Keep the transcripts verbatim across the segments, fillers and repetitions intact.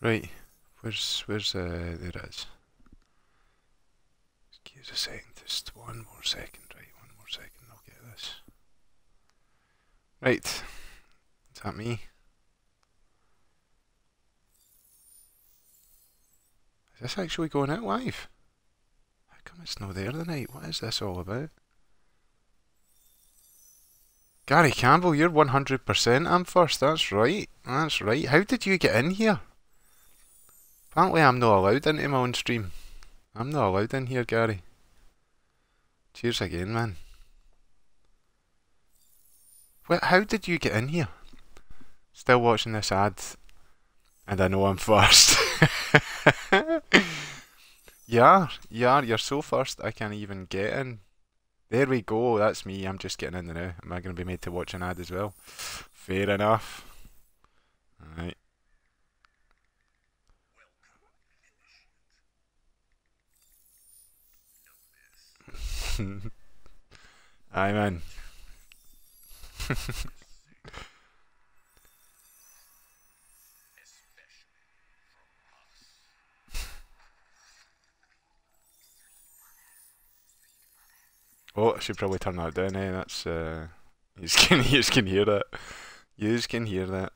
Right, where's, where's, uh, there it is. Just give us a second, just one more second, right, one more second, I'll get this. Right, is that me? Is this actually going out live? How come it's not there tonight? What is this all about? Gary Campbell, you're one hundred percent I'm first, that's right, that's right. How did you get in here? Apparently I'm not allowed into my own stream. I'm not allowed in here, Gary. Cheers again, man. What, how did you get in here? Still watching this ad, and I know I'm first. Yeah, yeah, you're so first I can't even get in. There we go, that's me, I'm just getting in there now. Am I going to be made to watch an ad as well? Fair enough. Alright. Aye, man. Oh, I should probably turn that down, eh? That's, uh... You can, you can hear that. You can hear that.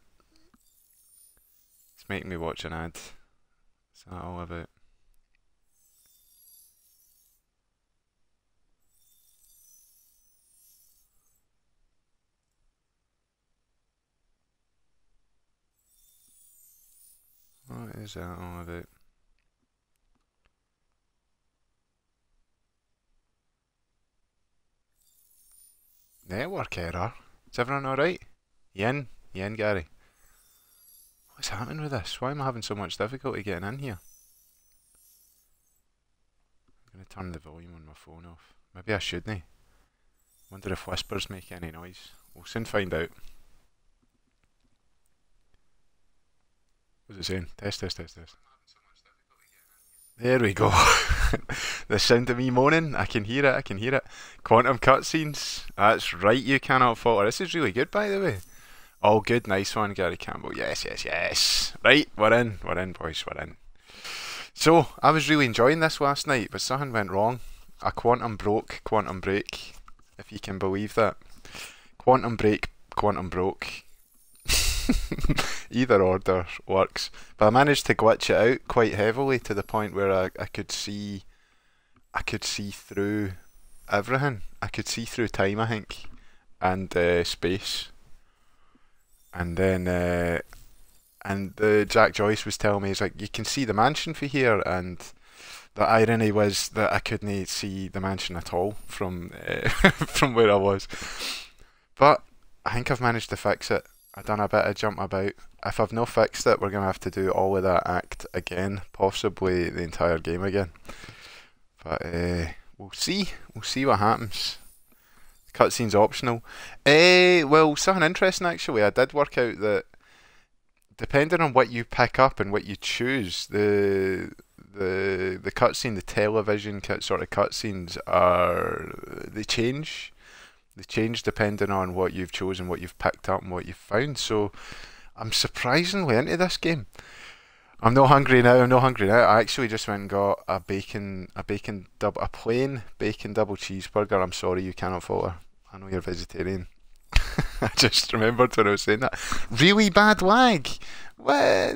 It's making me watch an ad. What's that all about? What is that all about? Network error? Is everyone alright? You in? You in, Gary? What's happening with this? Why am I having so much difficulty getting in here? I'm going to turn the volume on my phone off. Maybe I shouldn't. Wonder if whispers make any noise. We'll soon find out. What's it saying? Test, test, test, test. There we go. The sound of me moaning, I can hear it, I can hear it. Quantum cutscenes, that's right, you cannot falter. This is really good, by the way. All good, nice one, Gary Campbell. Yes, yes, yes. Right, we're in, we're in, boys, we're in. So, I was really enjoying this last night, but something went wrong. A quantum broke, quantum break, if you can believe that. Quantum break, quantum broke. Either order works. But I managed to glitch it out quite heavily to the point where I, I could see I could see through everything. I could see through time, I think, and uh, space. And then uh, and uh, Jack Joyce was telling me, he's like, you can see the mansion for here, and the irony was that I couldn't see the mansion at all from uh, from where I was. But I think I've managed to fix it. I've done a bit of jump about. If I've not fixed it, we're going to have to do all of that act again, possibly the entire game again. But uh, we'll see. We'll see what happens. Cutscene's optional. Eh, well, something interesting actually. I did work out that depending on what you pick up and what you choose, the the the cutscene, the television cut sort of cutscenes are they change. They change depending on what you've chosen, what you've picked up, and what you've found. So I'm surprisingly into this game. I'm not hungry now. I'm not hungry now. I actually just went and got a bacon, a bacon double, a plain bacon double cheeseburger. I'm sorry, you cannot falter. I know you're vegetarian. I just remembered when I was saying that. Really bad lag. What?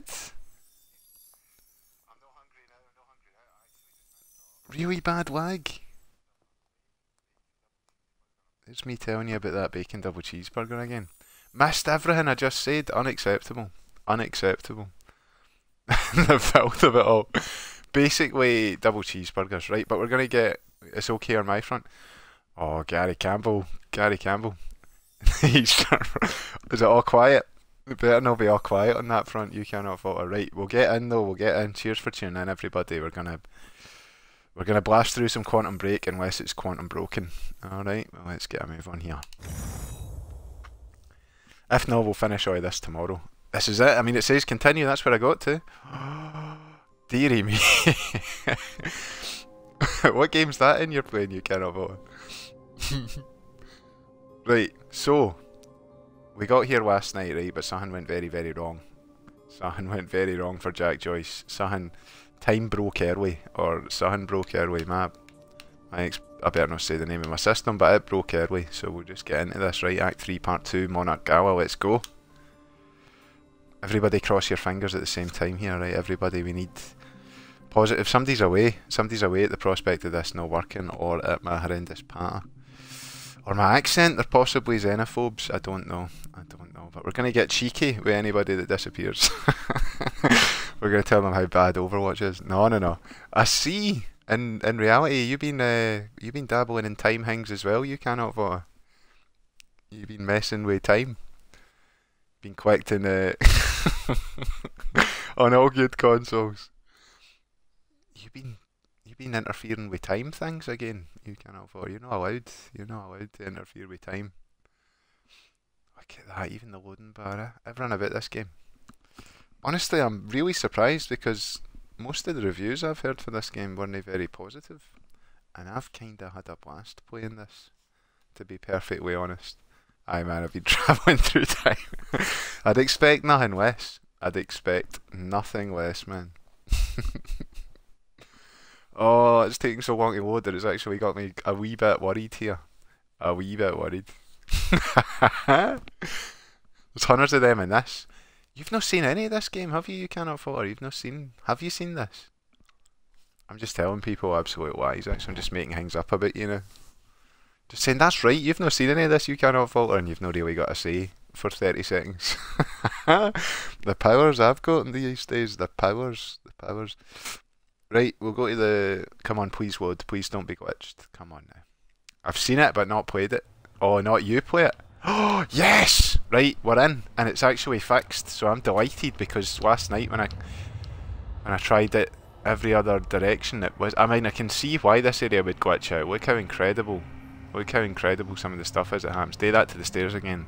I'm not hungry now. I'm not hungry now. Really bad lag. It's me telling you about that bacon double cheeseburger again. Missed everything I just said. Unacceptable. Unacceptable. The filth of it all. Basically, double cheeseburgers, right? But we're going to get... It's okay on my front. Oh, Gary Campbell. Gary Campbell. Is it all quiet? It better not be all quiet on that front. You cannot falter. Right, we'll get in though. We'll get in. Cheers for tuning in, everybody. We're going to... We're going to blast through some Quantum Break unless it's Quantum Broken. Alright, well, let's get a move on here. If not, we'll finish all of this tomorrow. This is it. I mean, it says continue. That's where I got to. Deary me. What game's that in you're playing? You cannot vote. Right, so we got here last night, right? But something went very, very wrong. Something went very wrong for Jack Joyce. Something, time broke early, or something broke early. My, my ex I better not say the name of my system, but it broke early, so we'll just get into this, right? Act three, Part two, Monarch Gala, let's go. Everybody cross your fingers at the same time here, right? Everybody, we need positive. Somebody's away. Somebody's away at the prospect of this not working, or at my horrendous patter. Or my accent, they're possibly xenophobes. I don't know. I don't know. But we're going to get cheeky with anybody that disappears. We're going to tell them how bad Overwatch is. No, no, no. I see. In in reality, you've been uh, you've been dabbling in time things as well. You cannot vote. You've been messing with time. Been collecting uh, on all good consoles. You've been you've been interfering with time things again. You cannot vote. You're not allowed. You're not allowed to interfere with time. Look at that. Even the loading bar. Eh? Everyone about this game. Honestly, I'm really surprised because most of the reviews I've heard for this game weren't very positive, and I've kinda had a blast playing this, to be perfectly honest. Aye man, I've been travelling through time. I'd expect nothing less. I'd expect nothing less, man. Oh, it's taking so long to load that it's actually got me a wee bit worried here. A wee bit worried. There's hundreds of them in this. You've not seen any of this game, have you? You cannot follow. You've not seen. Have you seen this? I'm just telling people absolute lies. Actually, I'm just making things up a bit, you know. Just saying that's right. You've not seen any of this. You cannot falter, and you've not really got to say for thirty seconds. The powers I've got in these days. The powers. The powers. Right, we'll go to the. Come on, please load. Please don't be glitched. Come on now. I've seen it, but not played it. Oh, not you play it. Oh yes! Right, we're in, and it's actually fixed, so I'm delighted because last night when I when I tried it every other direction it was. I mean, I can see why this area would glitch out. Look how incredible, look how incredible some of the stuff is that happens. Do that to the stairs again,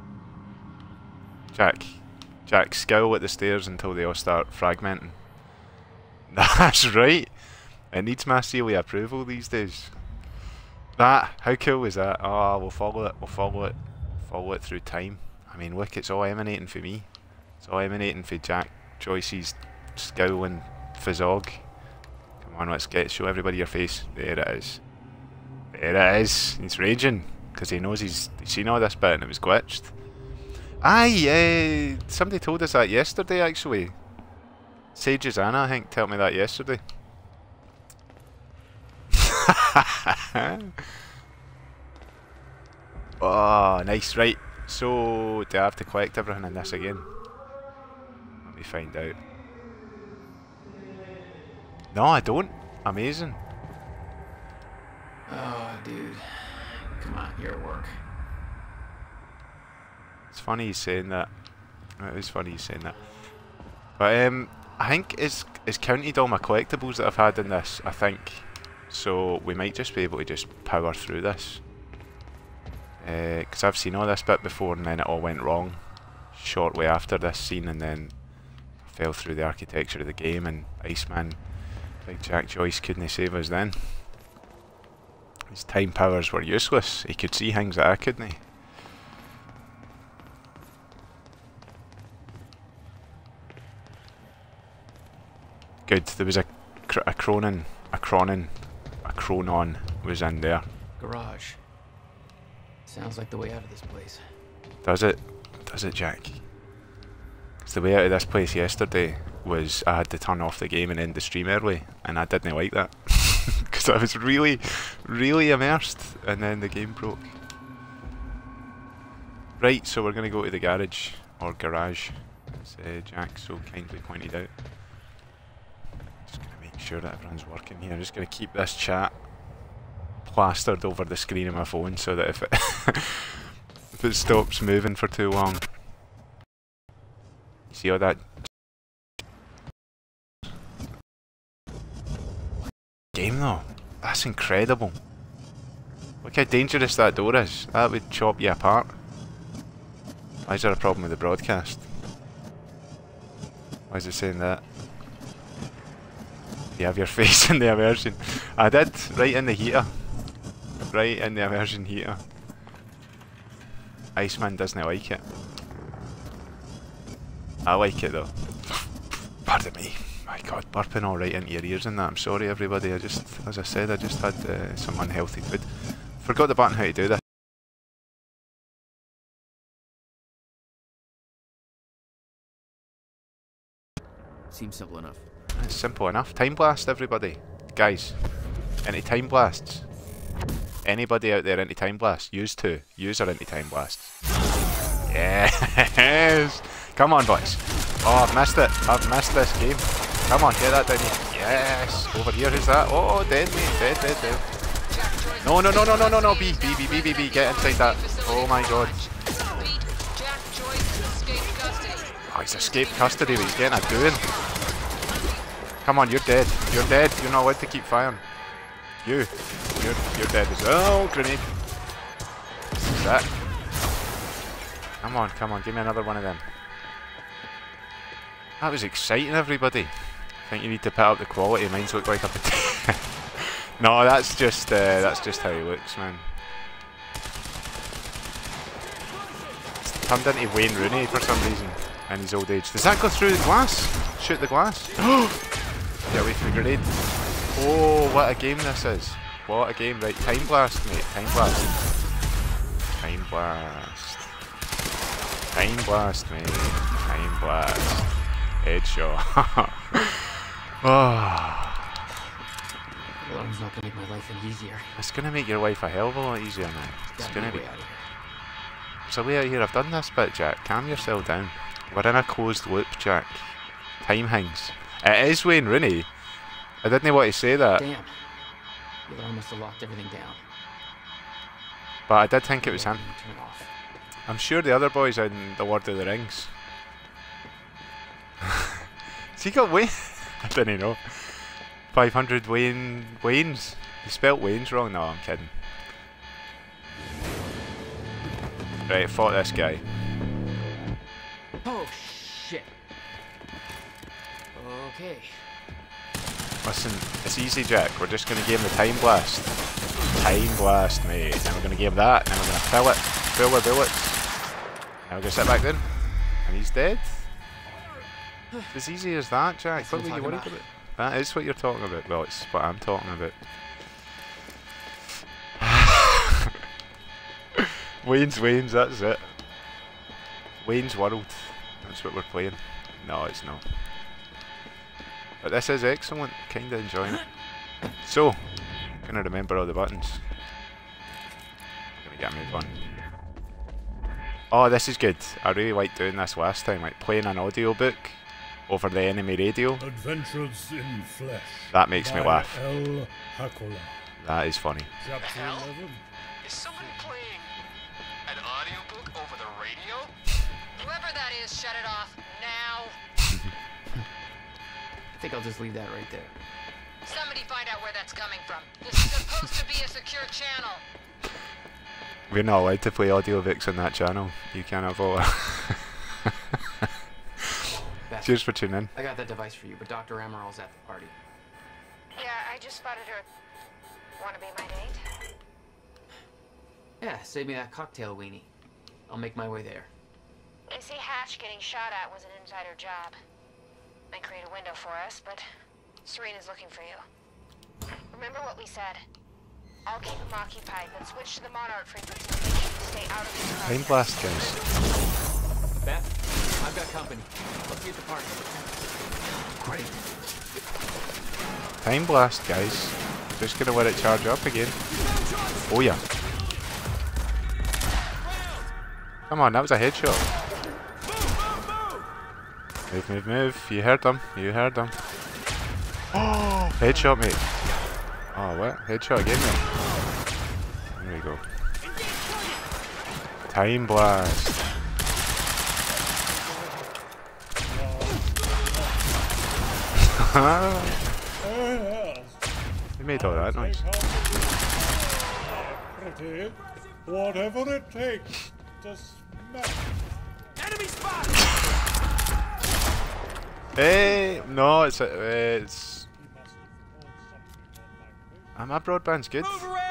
Jack. Jack, scowl at the stairs until they all start fragmenting. That's right. It needs my seal of approval these days. That, how cool is that? Oh, we'll follow it. We'll follow it. Follow it through time. I mean, look, it's all emanating for me. It's all emanating for Jack Joyce's scowling Fizzog. Come on, let's get show everybody your face. There it is. There it is. He's raging because he knows he's, he's seen all this bit and it was glitched. Aye, uh, somebody told us that yesterday actually. Sages Anna, I think, told me that yesterday. Oh, nice, right. So, do I have to collect everything in this again? Let me find out. No, I don't. Amazing. Oh, dude. Come on, you're at work. It's funny he's saying that. It is funny he's saying that. But, um, I think it's, it's counted all my collectibles that I've had in this, I think. So, we might just be able to just power through this. Because uh, I've seen all this bit before and then it all went wrong shortly after this scene, and then I fell through the architecture of the game, and Iceman, like Jack Joyce, couldn't save us then. His time powers were useless. He could see things that I couldn't. Good, there was a, cr a Cronin, a Cronin, a Chronon was in there. Garage. Sounds like the way out of this place. Does it? Does it, Jack? Because the way out of this place yesterday was I had to turn off the game and end the stream early, and I didn't like that. Because I was really, really immersed, and then the game broke. Right, so we're going to go to the garage, or garage, as uh, Jack so kindly pointed out. Just going to make sure that everyone's working here. I'm just going to keep this chat plastered over the screen of my phone so that if it if it stops moving for too long. You see all that game though? That's incredible. Look how dangerous that door is. That would chop you apart. Why is there a problem with the broadcast? Why is it saying that? You have your face in the immersion. I did, right in the heater. Right in the immersion heater. Iceman doesn't like it. I like it though. Pardon me. My God, burping all right into your ears and that. I'm sorry, everybody. I just, as I said, I just had uh, some unhealthy food. Forgot the button how to do this. Seems simple enough. It's simple enough. Time blast, everybody. Guys, any time blasts? Anybody out there into time blast? Use two. Use our into time blasts. Yes! Come on, boys. Oh, I've missed it. I've missed this game. Come on, get that down here. Yes! Over here, who's that? Oh, dead, mate. Dead, dead, dead. No, no, no, no, no, no, no. B, B, B, B, B, B. Get inside that. Oh my God. Oh, he's escaped custody, but he's getting a doing. Come on, you're dead. You're dead. You're not allowed to keep firing. You. You're, you're dead as well. Oh, grenade. What's that? Come on, come on. Give me another one of them. That was exciting, everybody. I think you need to put up the quality. Mine's look like a potato. No, that's just uh, that's just how he looks, man. It's turned into Wayne Rooney for some reason in his old age. Does that go through the glass? Shoot the glass? Get away from the grenade. Oh, what a game this is. What a game. Right, time blast, mate. Time blast. Time blast. Time blast, mate. Time blast. Headshot. Oh. Alarm's not gonna make my life any easier. It's gonna make your life a hell of a lot easier, man. It's gonna be. There's a way out here. I've done this bit, Jack. Calm yourself down. We're in a closed loop, Jack. Time hangs. It is Wayne Rooney. I didn't want to say that. Damn. The alarm must have locked everything down. But I did think it was him. Turn it off. I'm sure the other boys in The Lord of the Rings. Has he got Wayne? I didn't know. five hundred Wayne... Waynes? You spelt Waynes wrong? No, I'm kidding. Right, I fought this guy. Oh, shit. Okay. Listen, it's easy, Jack. We're just going to give him the time blast. Time blast, mate. Then we're going to give him that, and then we're going to fill it. Fill the bullets. Now we're going to sit back then. And he's dead. It's as easy as that, Jack. That's What what were I'm you worried talking about? That is what you're talking about. Well, it's what I'm talking about. Wayne's Wayne's, that's it. Wayne's World. That's what we're playing. No, it's not. But this is excellent. Kinda enjoying it. So, gonna remember all the buttons. Gonna get a move on. Oh, this is good. I really liked doing this last time, like playing an audiobook over the enemy radio. Adventures in Flesh. That makes me laugh. El Hakola. That is funny. Chapter eleven. Is someone playing an audiobook over the radio? Whoever that is, shut it off now. I think I'll just leave that right there. Somebody find out where that's coming from. This is supposed to be a secure channel. We're not allowed to play audiobooks on that channel. You cannot vote. Beth, Cheers for tuning in. I got that device for you, but Doctor Amaral's at the party. Yeah, I just spotted her. Wanna be my date? Yeah, save me that cocktail weenie. I'll make my way there. They say Hatch getting shot at was an insider job. Might create a window for us, but Serena's looking for you. Remember what we said. I'll keep him occupied, but switch to the Monarch frequency to make sure you stay out of his Time process. blast, guys. Beth, I've got company. Let's see at the party. Great. Time blast, guys. Just gonna let it charge up again. Oh yeah. Come on, that was a headshot. Move, move, move. You heard them. You heard them. Oh, headshot, mate. Oh, what? Headshot again, mate. There we go. Time blast. He made all that noise. Pretty. Whatever it takes to smash. Hey, no, it's a, it's. Ah, my broadband's good.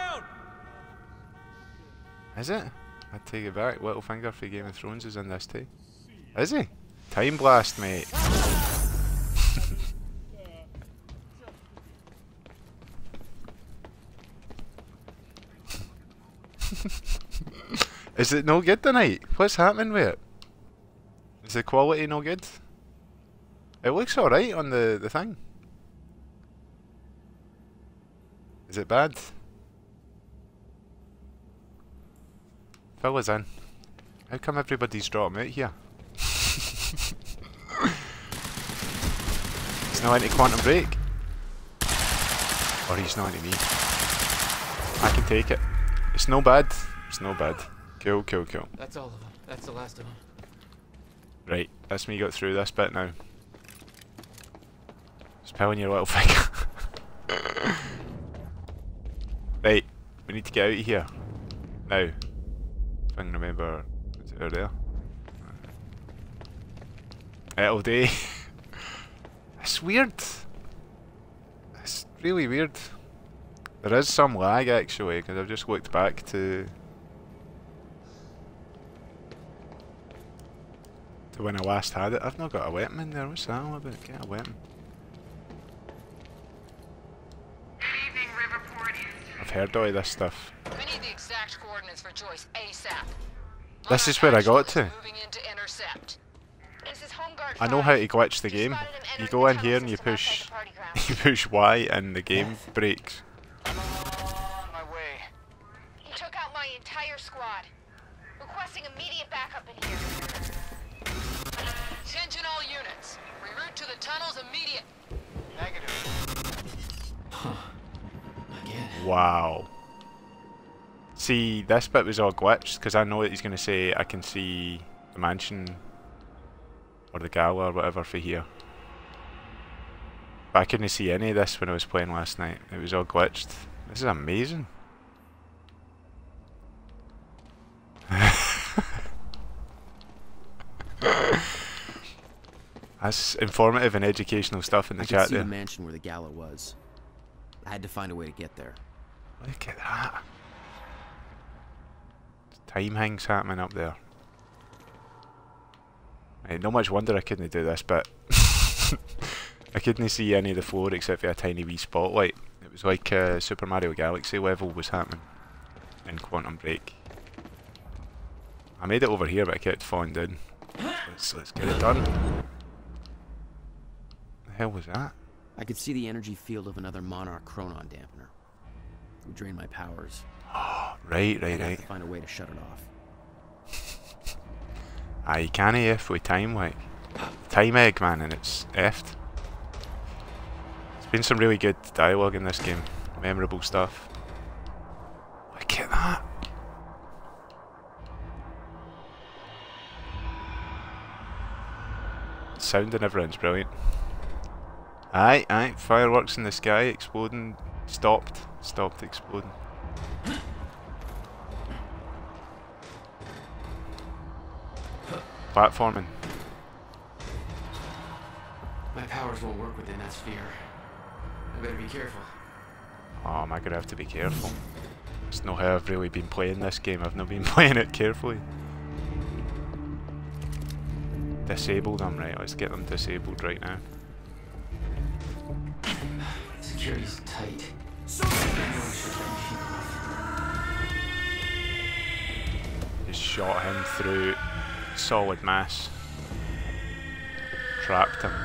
Is it? I take it back. Littlefinger for Game of Thrones is in this too. Is he? Time blast, mate. Is it no good tonight? What's happening with it? Is the quality no good? It looks alright on the, the thing. Is it bad? Fill us in. How come everybody's dropping out here? He's not into Quantum Break. Or he's not into me. I can take it. It's no bad. It's no bad. Cool, cool, cool. That's all of them. That's the last of them. Right, that's me got through this bit now. Just pulling your little finger. Right, we need to get out of here. Now. If I can remember, is it out there? It'll do. It's weird. It's really weird. There is some lag actually, because I've just looked back to to when I last had it. I've not got a weapon in there. What's that all about? Get a weapon. Good evening, Riverport. I've heard all of this stuff. We need the exact coordinates for Joyce ASAP. This is where I got to. Moving into intercept. This is Home Guard I know how to glitch the game. You go in here and you push you push Y and the game breaks. On my way. He took out my entire squad. Requesting immediate backup in here. Attention all units. Reroute to the tunnels immediate. Negative. Again. Wow. See, this bit was all glitched because I know that he's going to say I can see the mansion or the gala or whatever for here. But I couldn't see any of this when I was playing last night. It was all glitched. This is amazing. That's informative and educational stuff in the I chat could see there. the mansion where the gala was. I had to find a way to get there. Look at that. Time hangs happening up there. Right, no much wonder I couldn't do this bit. I couldn't see any of the floor except for a tiny wee spotlight. It was like uh, Super Mario Galaxy level was happening in Quantum Break. I made it over here but I kept falling down. Let's, let's get it done. The hell was that? I could see the energy field of another Monarch Chronon dampener. It would drain my powers. Oh, right, right, I'd have right. to find a way to shut it off. Ah, you can't F with time, like. Time egg, man, and it's effed. There's been some really good dialogue in this game. Memorable stuff. Look at that. Sound and everything's brilliant. Aye, aye, fireworks in the sky, exploding, stopped, stopped exploding. Platforming. My powers won't work within that sphere. I better be careful. Oh, am I gonna have to be careful? That's not how I've really been playing this game. I've not been playing it carefully. Disable them, right? Let's get them disabled right now. Security's tight. I know I should let machine off. Just shot him through solid mass. Trapped him.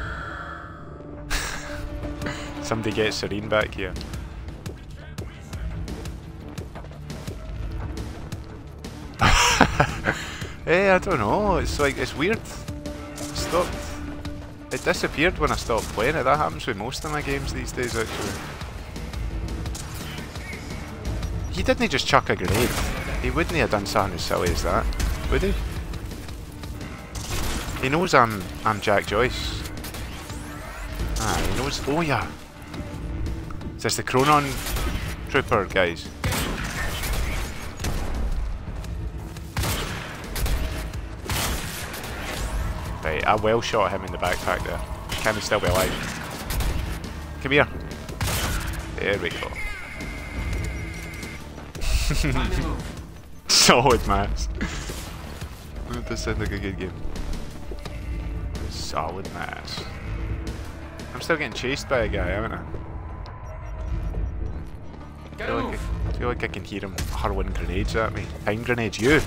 Somebody get Serene back here. Hey, I don't know. It's like it's weird. It stopped. It disappeared when I stopped playing it. That happens with most of my games these days, actually. He didn't just chuck a grenade. He wouldn't have done something as silly as that, would he? He knows I'm I'm Jack Joyce. Ah, he knows. Oh yeah. Is this the Chronon Trooper, guys? Right, I well shot him in the backpack there. Can he still be alive? Come here. There we go. Solid mass. That does sound like a good game. Solid mass. I'm still getting chased by a guy, haven't I? I Gotta feel like move. I, I feel like I can hear him hurling grenades at me. Time grenades, you!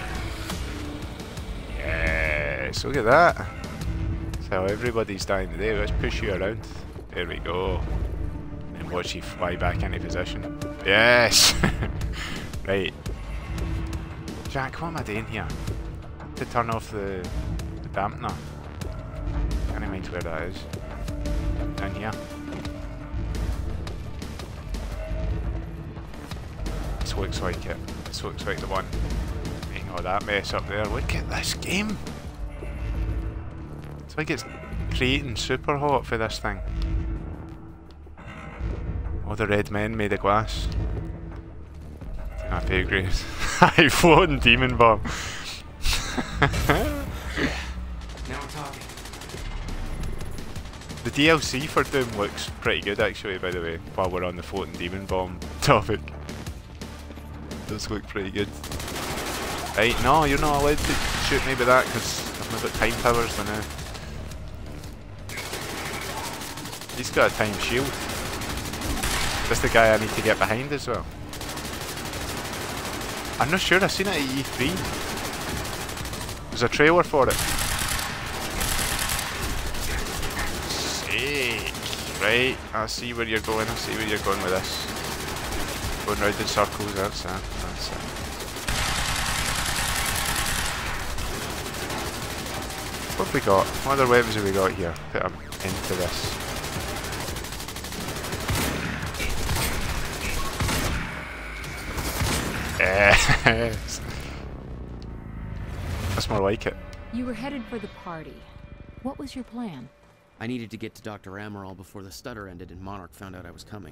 Yes, look at that. That's how everybody's dying today. Let's push you around. There we go. And watch you fly back into position. Yes! Right. Jack, what am I doing here? To turn off the, the dampener. Can't mind where that is. Down here. This looks like it. This looks like the one. Making all that mess up there. Look at this game! It's like it's creating super hot for this thing. All the red men made of glass. My pay grade. High floating demon bomb. Now we're talking. The D L C for Doom looks pretty good actually, by the way, while we're on the floating demon bomb topic. Does look pretty good. Right, no, you're not allowed to shoot me with that because I've not got time powers for now. He's got a time shield. That's the guy I need to get behind as well. I'm not sure, I've seen it at E three. There's a trailer for it. Sick. Right, I see where you're going, I see where you're going with this. Going round in circles, that's it, that's it. What have we got? What other weapons have we got here? Put them into this. Yes. That's more like it. You were headed for the party. What was your plan? I needed to get to Doctor Amaral before the stutter ended and Monarch found out I was coming.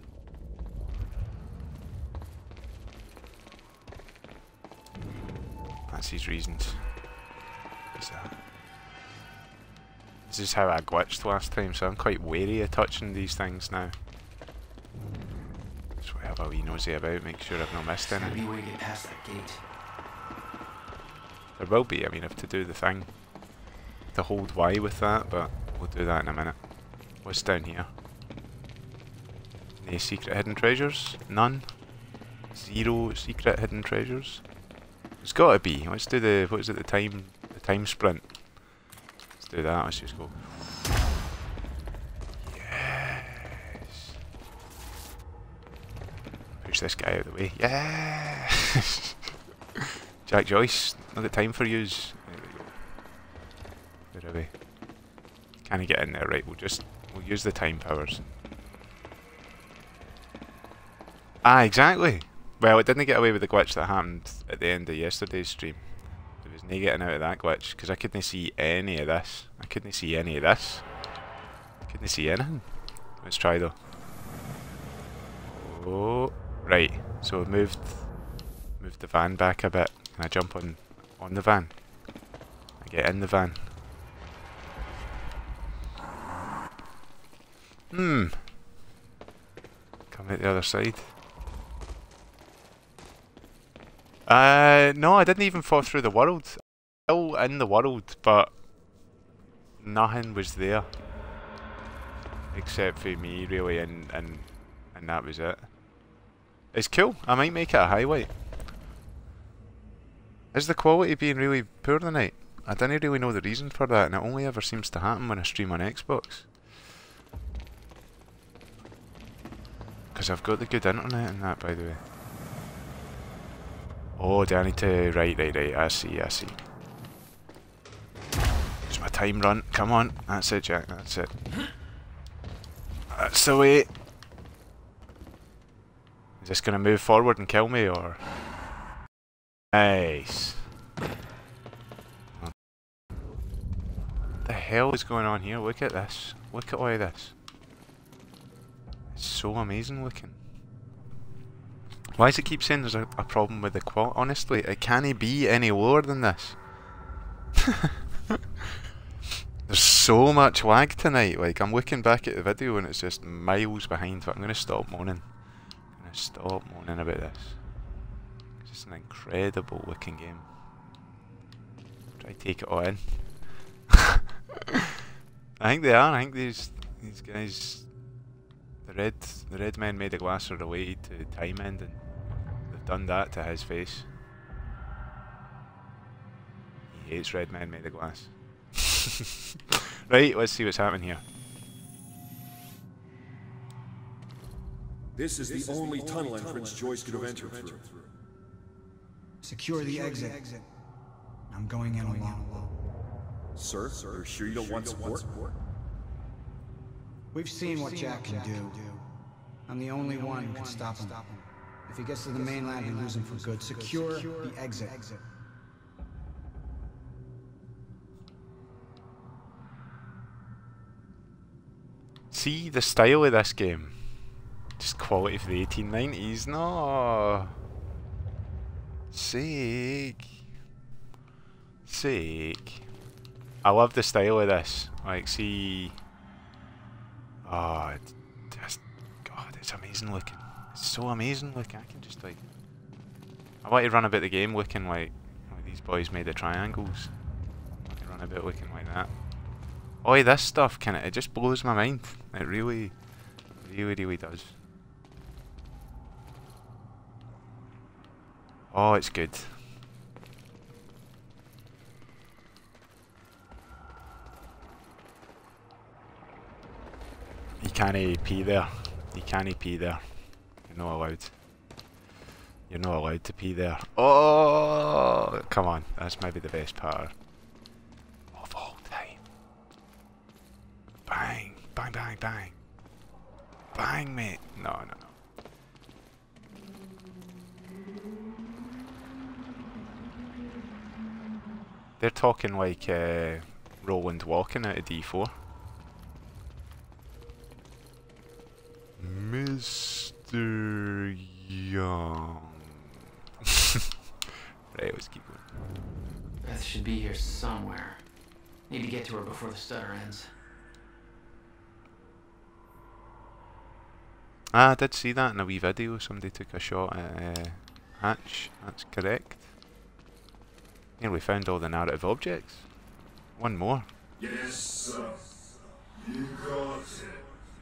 That's his reasons. What's that? This is how I glitched last time, so I'm quite wary of touching these things now. That's what I have a wee nosy about, make sure I've not missed Gotta any. be a way to get past that gate. There will be, I mean, I have to do the thing. To hold Y with that, but we'll do that in a minute. What's down here? Any secret hidden treasures? None? Zero secret hidden treasures? There's gotta be. Let's do the, what is it, the time, the time sprint. Let's do that, let's just go. Yes! Push this guy out of the way. Yes! Jack Joyce, not got time for yous. There we go. Where are we? Can I get in there? Right, we'll just, we'll use the time powers. Ah, exactly! Well, it didn't get away with the glitch that happened at the end of yesterday's stream. There was no getting out of that glitch, because I couldn't see any of this. I couldn't see any of this. I couldn't see anything. Let's try though. Oh, right. So we moved, moved the van back a bit. Can I jump on, on the van? I get in the van. Hmm. Come out the other side. Uh, no, I didn't even fall through the world. Still in the world, but nothing was there. Except for me, really, and, and, and that was it. It's cool. I might make it a highlight. Is the quality being really poor tonight? I didn't really know the reason for that, and it only ever seems to happen when I stream on Xbox. Because I've got the good internet and that, by the way. Oh, do I need to... Right, right, right. I see, I see. It's my time run. Come on. That's it, Jack. That's it. That's the way. Is this going to move forward and kill me, or... Nice. What the hell is going on here? Look at this. Look at all of this. It's so amazing looking. Why does it keep saying there's a, a problem with the qual? Honestly, it can't be any lower than this. There's so much lag tonight. Like, I'm looking back at the video and it's just miles behind. But I'm going to stop moaning. I'm going to stop moaning about this. It's just an incredible looking game. Try to take it all in. I think they are. I think these these guys, the red the red men made of glass, are related to time ending. done that to his face. He hates red men made of glass. Right, let's see what's happening here. This is the only tunnel entrance Joyce could have entered through. Secure the exit. I'm going in alone. Sir, are you sure you don't want support? We've seen what Jack can do. I'm the only one who can stop him. If he gets to the mainland, we lose him for good. Secure the exit. See the style of this game. Just quality for the eighteen nineties. No. Sick. Sick. I love the style of this. Like, see. Oh, it's just. God, it's amazing looking. It's so amazing looking. I can just, like. I want to run about the game looking like, like these boys made the triangles. I want to run about looking like that. Oh, this stuff, kinda, it just blows my mind. It really, really, really does. Oh, it's good. You can't pee there. You can't pee there. You're not allowed. You're not allowed to pee there. Oh, come on. That's maybe the best part of all time. Bang, bang, bang, bang. Bang, mate. No, no, no. They're talking like uh, Roland walking out of D four. Mister Young. Right, let's keep going. Beth should be here somewhere. Need to get to her before the stutter ends. Ah, I did see that in a wee video. Somebody took a shot at uh, Hatch. That's correct. Here we found all the narrative objects. One more. Yes, sir. You got it.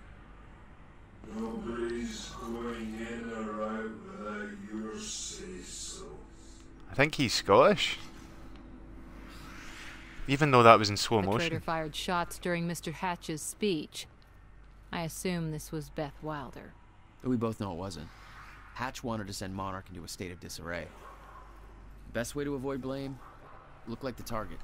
Nobody's going in or out without your say-so. I think he's Scottish. Even though that was in slow The motion. traitor fired shots during Mister Hatch's speech. I assume this was Beth Wilder. But we both know it wasn't. Hatch wanted to send Monarch into a state of disarray. Best way to avoid blame? Look like the target.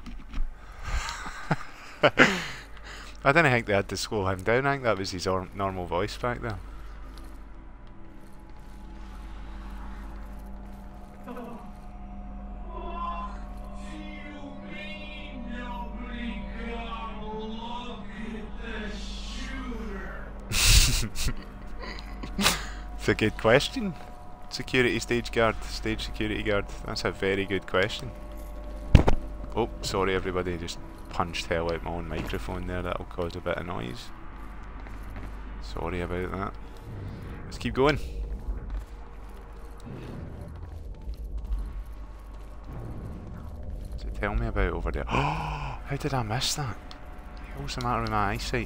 I didn't think they had to slow him down. I think that was his or normal voice back there. It's a good question. Security stage guard, stage security guard. That's a very good question. Oh, sorry everybody, just punched hell out my own microphone there. That'll cause a bit of noise. Sorry about that. Let's keep going. What's it tell me about over there? Oh, how did I miss that? What the hell's the matter with my eyesight?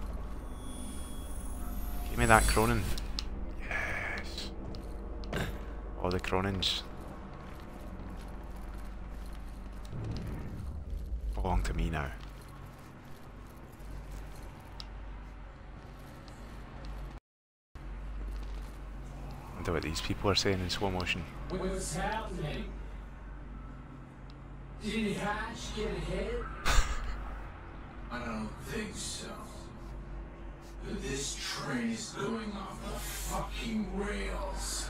Give me that Cronin. Yes. All the Cronins belong to me now. I wonder what these people are saying in slow motion. What's happening? Did Hatch get hit? I don't think so. But this train is going off the fucking rails.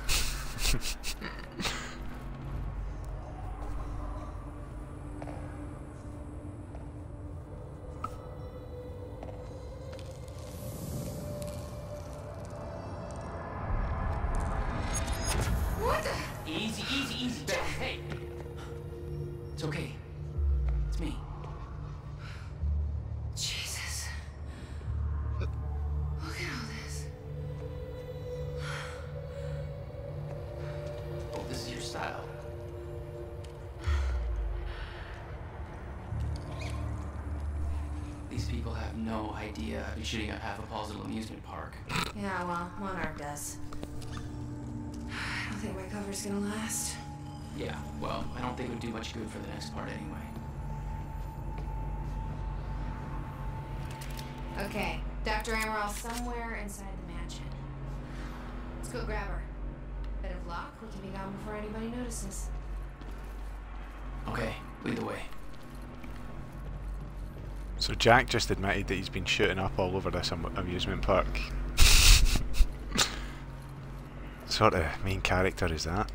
What the? Easy, easy, easy, Beth. Hey. It's okay. It's me. Jesus. Look at all this. Oh, this is your style. These people have no idea I've been shooting up half a Paul's little amusement park. Yeah, well, Monarch does. I don't Think my cover's gonna last? Yeah, well, I don't think it would do much good for the next part anyway. Okay, Doctor Amaral somewhere inside the mansion. Let's go grab her. Bit of luck, we can be gone before anybody notices. Okay, lead the way. So Jack just admitted that he's been shooting up all over this am amusement park. Sort of main character is that?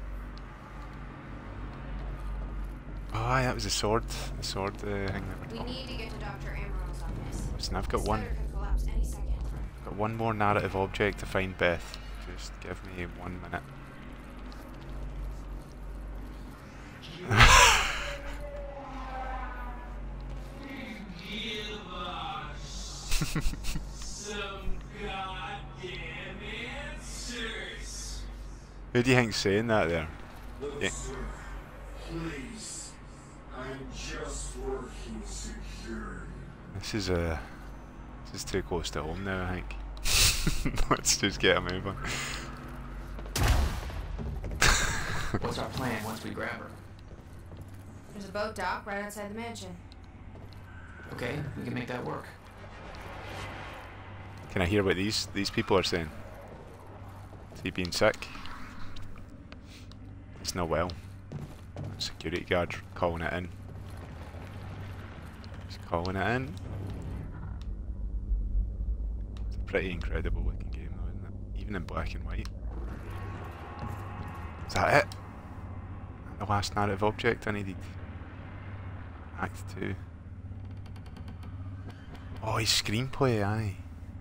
Oh, aye, that was the sword, the sword uh, thing that we're We talking. need to get to Doctor Amaral's office. Listen, I've got The one. spider could collapse any second. Got one more narrative object to find Beth. Just give me one minute. Some goddamn answers. Who do you think's saying that there? Look, Yeah. sir, please. I'm just working security. This is uh, this is too close to home now, I think. Let's just get a move on. What's our plan once we grab her? There's a boat dock right outside the mansion. Okay, we can make that work. Can I hear what these these people are saying? Is he being sick? It's not well. Security guard calling it in. He's calling it in. It's a pretty incredible looking game though, isn't it? Even in black and white. Is that it? The last narrative object I needed. Act two. Oh, his screenplay, aye.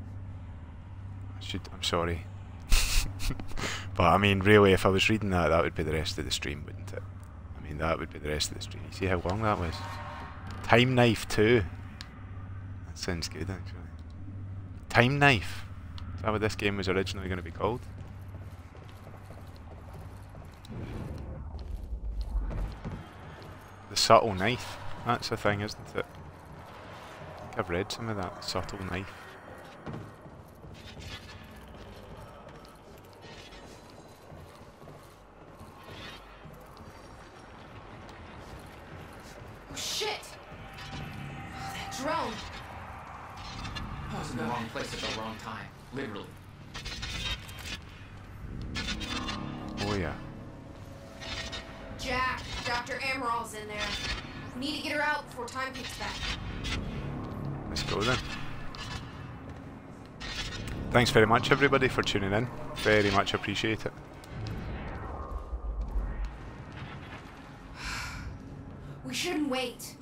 I should, I'm sorry. But I mean, really, if I was reading that, that would be the rest of the stream, wouldn't it? I mean, that would be the rest of the stream. You see how long that was? Time Knife two. That sounds good, actually. Time Knife. Is that what this game was originally going to be called? The Subtle Knife. That's the thing, isn't it? I think I've read some of that. Subtle Knife. Oh shit! That drone! I was in the wrong place at the wrong time. Literally. Oh yeah. Jack, Doctor Amaral's in there. We need to get her out before time kicks back. Let's go then. Thanks very much everybody for tuning in. Very much appreciate it. We shouldn't wait.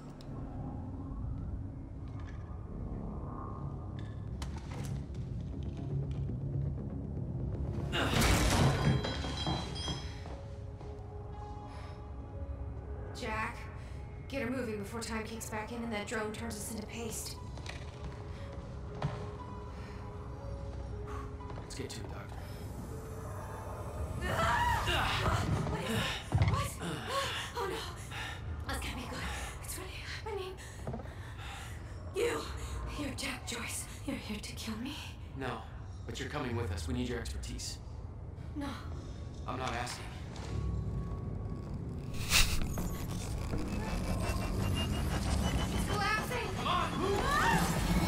Jack, get her moving before time kicks back in and that drone turns us into paste. Let's get to it, Doctor. What? Oh no. That's gonna be good. It's really happening. You. You're Jack Joyce. You're here to kill me? No, but you're coming with us. We need your expertise. No. I'm not asking. It's collapsing! Come on, move!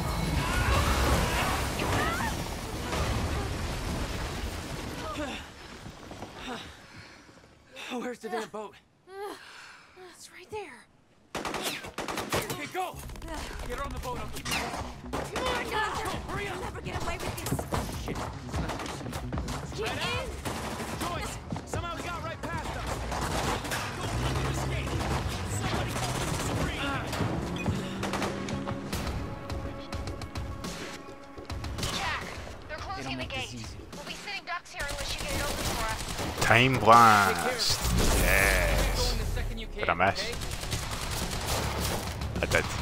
Where's the damn boat? It's right there. Okay, go! Get her on the boat, I'll keep you posted. Come on, Doctor! Hurry up! You'll never get away with this. Shit. Get in! Joyce! Somehow we got right past them! Go, escape! Somebody call Supreme! Jack, they're closing the gate. We'll be sitting ducks here unless you get it open for us. Time Blast! Yes! Did I miss? I did.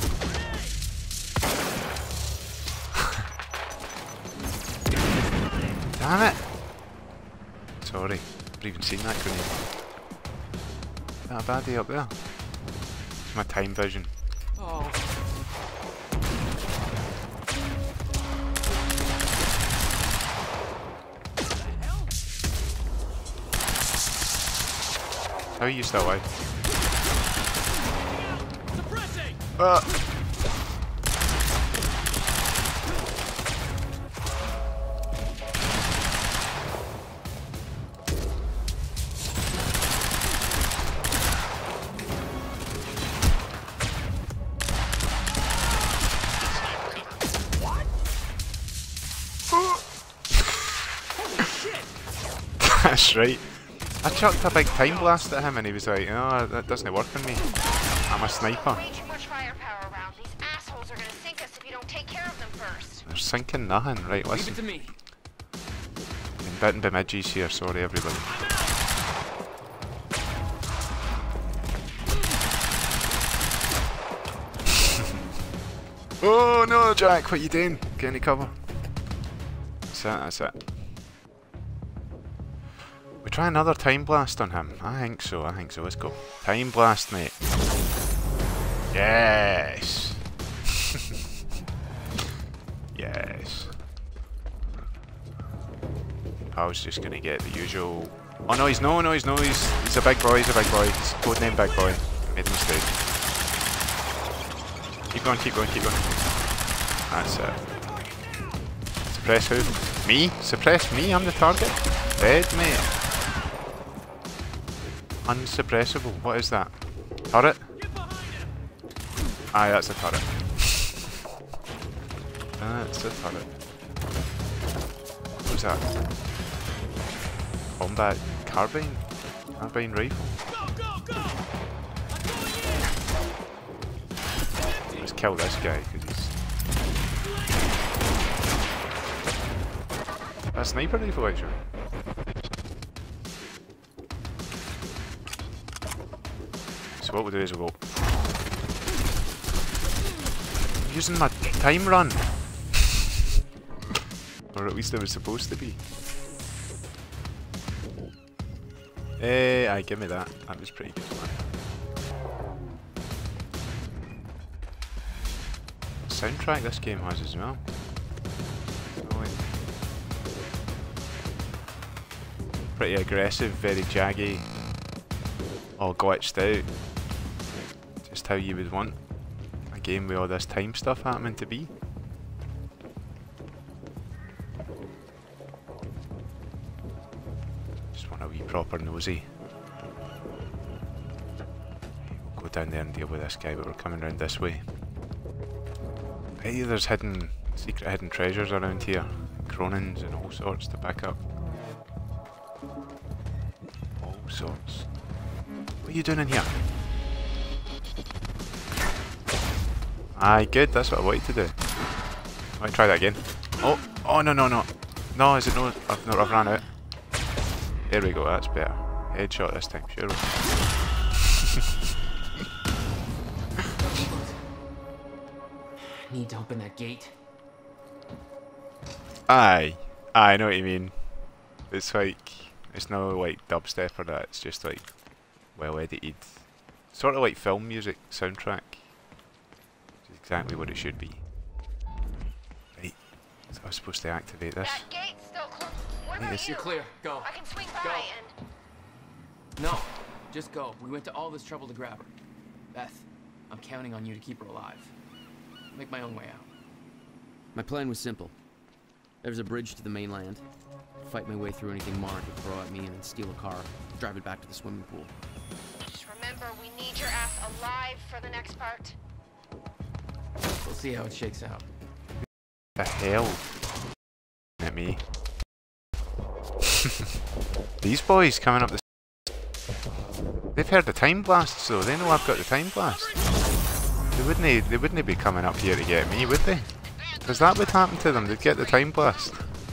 Damn it! Sorry, I've even seen that grenade. Is that a baddie up there? It's my time vision. Oh. How are you still alive? Uh. That's right. I chucked a big time blast at him and he was like, "No, that doesn't work on me. I'm a sniper." Way too much firepower around. These assholes are gonna sink us if you don't take care of them first. They're sinking nothing. Right, listen. Leave it to me. Been bitten by midges here, sorry everybody. Oh no, Jack, what you doing? Get any cover? That's it, that's it. We try another time blast on him. I think so, I think so. Let's go. Time blast, mate. Yes! Yes. I was just gonna get the usual... Oh no, he's no, no, he's no, he's, he's a big boy, he's a big boy. He's codename Big Boy. Made a mistake. Keep going, keep going, keep going. That's it. Suppress who? Me? Suppress me? I'm the target? Dead, mate. Unsuppressible. What is that? Turret? Aye, that's a turret. That's a turret. What was that? Combat carbine? Carbine rifle? Let's kill this guy because he's... A sniper rifle actually. So what we'll do is we'll go... I'm using my time run! Or at least it was supposed to be. Eh, aye, give me that. That was pretty good fun. Soundtrack this game has as well. Pretty aggressive, very jaggy, all glitched out. Just how you would want a game with all this time stuff happening to be. Just want a wee proper nosy. We'll go down there and deal with this guy, but we're coming round this way. Hey, there's hidden, secret hidden treasures around here. Cronins and all sorts to pick up. All sorts. What are you doing in here? Aye, good, that's what I wanted to do. I might try that again. Oh, oh no, no, no. No, is it no? I've, no, I've ran out. There we go, that's better. Headshot this time, sure. Need to open that gate. Aye, I know what you mean. It's like, it's no like dubstep or that, it's just like well edited. Sort of like film music soundtrack. Which is exactly what it should be. Right, so I was supposed to activate this. That gate's still closed. What about you? You're clear, go. I can swing by Go. and... No, just go. We went to all this trouble to grab her. Beth, I'm counting on you to keep her alive. Make my own way out. My plan was simple. There was a bridge to the mainland. Fight my way through anything Mark could throw at me and then steal a car. Drive it back to the swimming pool. Just remember, we need your ass alive for the next part. We'll see how it shakes out. The hell? At me. These boys coming up the... They've heard the time blasts though, they know I've got the time blast. They wouldn't, they wouldn't be coming up here to get me, would they? Because that would happen to them, they'd get the time blast.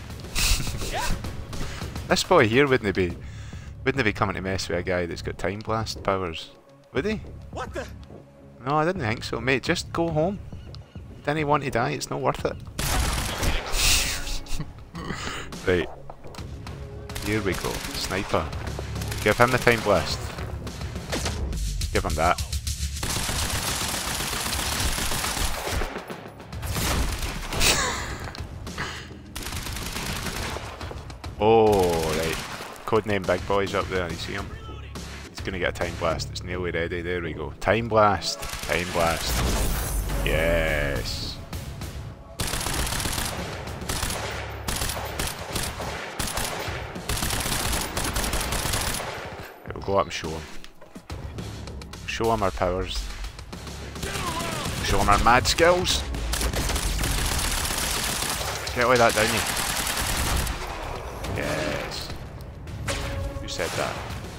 This boy here wouldn't be, wouldn't be coming to mess with a guy that's got time blast powers, would he? What the? No, I didn't think so, mate. Just go home. Didn't he want to die? It's not worth it. Right. Here we go. Sniper. Give him the time blast. Give him that. Oh, right. Codename Big Boy's up there. You see him? He's gonna get a time blast. It's nearly ready. There we go. Time blast. Time blast. Yes. Right, we'll go up and show him. Show him our powers. Show him our mad skills. Get all that down you. Yes. Who said that?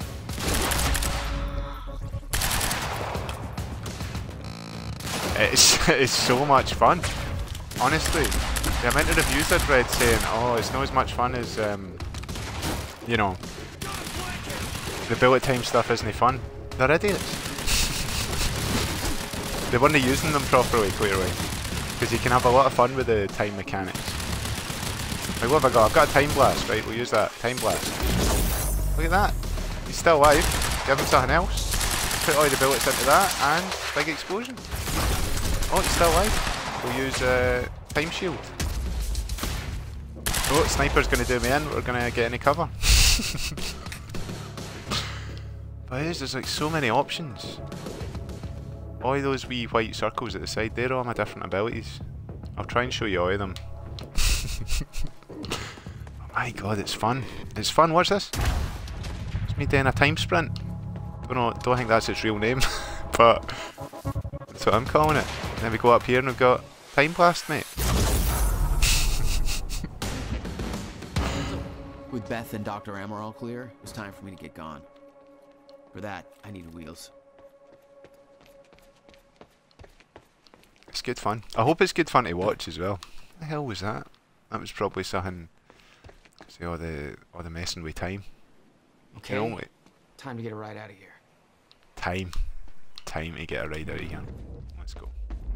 It's, it's so much fun. Honestly. The amount of reviews I'd read saying, oh, it's not as much fun as, um, you know, the bullet time stuff isn't fun. They're idiots. They weren't using them properly, clearly. Because you can have a lot of fun with the time mechanics. Like, what have I got? I've got a time blast, right? We'll use that. Time blast. Look at that. He's still alive. Give him something else. Put all the bullets into that, and big explosion. Oh, he's still alive. We'll use uh, time shield. Oh, sniper's going to do me in. We're going to get any cover. But it is, there's like so many options. All those wee white circles at the side, they're all my different abilities. I'll try and show you all of them. Oh my god, it's fun. It's fun, watch this. It's me doing a time sprint. Don't know, don't think that's its real name, but that's what I'm calling it. And then we go up here and we've got Time Blast, mate. With Beth and Doctor Amaral clear, it was time for me to get gone. For that, I needed wheels. It's good fun. I hope it's good fun to watch as well. What the hell was that? That was probably something. See all the all the messing with time. Okay. You know, like, time to get a ride out of here. Time, time to get a ride out of here. Let's go.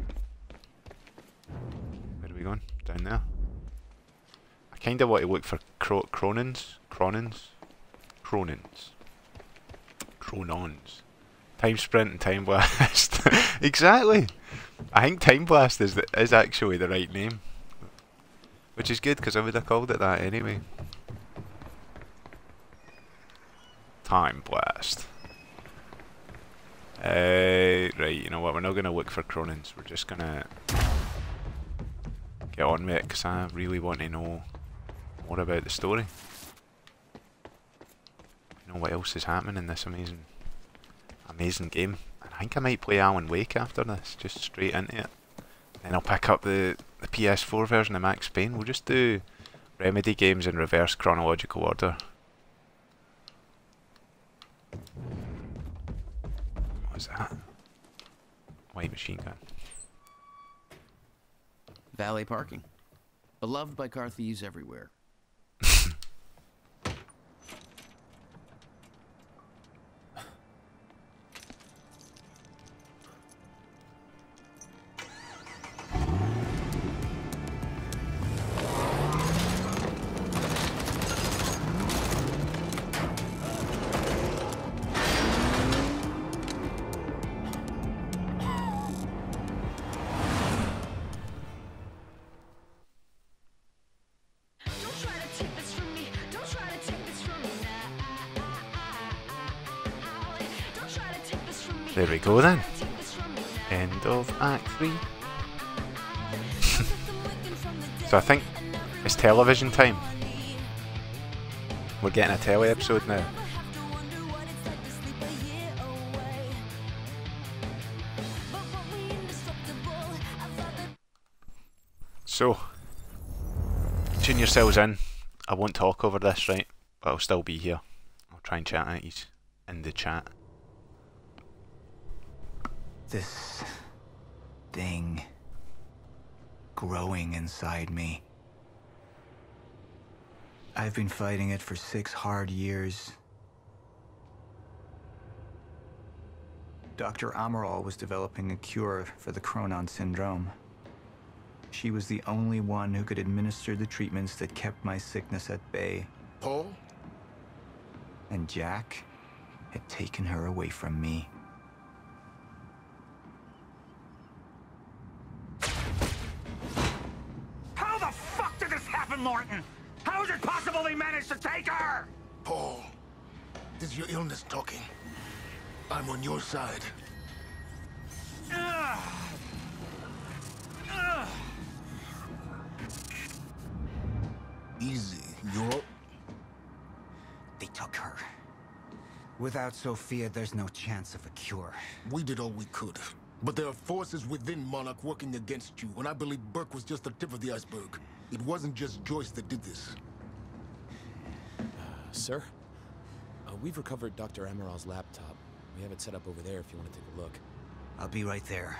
Where are we going? Down there. I kind of want to look for Cro Cronins, Cronins, Cronins, Cronons. Time sprint and time blast. Exactly. I think time blast is the, is actually the right name, which is good because I would have called it that anyway. Time blast. Uh, right, you know what? We're not going to look for Cronins. We're just going to get on with it because I really want to know more about the story. You know what else is happening in this amazing, amazing game. I think I might play Alan Wake after this, just straight into it. Then I'll pick up the, the P S four version of Max Payne. We'll just do Remedy games in reverse chronological order. What's that? White machine gun. Valet parking. Beloved by car thieves everywhere. There we go then. End of Act three. So I think it's television time. We're getting a telly episode now. So, tune yourselves in. I won't talk over this, right? But I'll still be here. I'll try and chat at you in the chat. This thing growing inside me. I've been fighting it for six hard years. Doctor Amaral was developing a cure for the Cronon syndrome. She was the only one who could administer the treatments that kept my sickness at bay. Paul? And Jack had taken her away from me. How the fuck did this happen, Morton? How is it possible they managed to take her? Paul, is your illness talking? I'm on your side. Easy, you're... They took her. Without Sophia, there's no chance of a cure. We did all we could. But there are forces within Monarch working against you, and I believe Burke was just the tip of the iceberg. It wasn't just Joyce that did this. Uh, sir? Uh, we've recovered Doctor Amaral's laptop. We have it set up over there if you want to take a look. I'll be right there.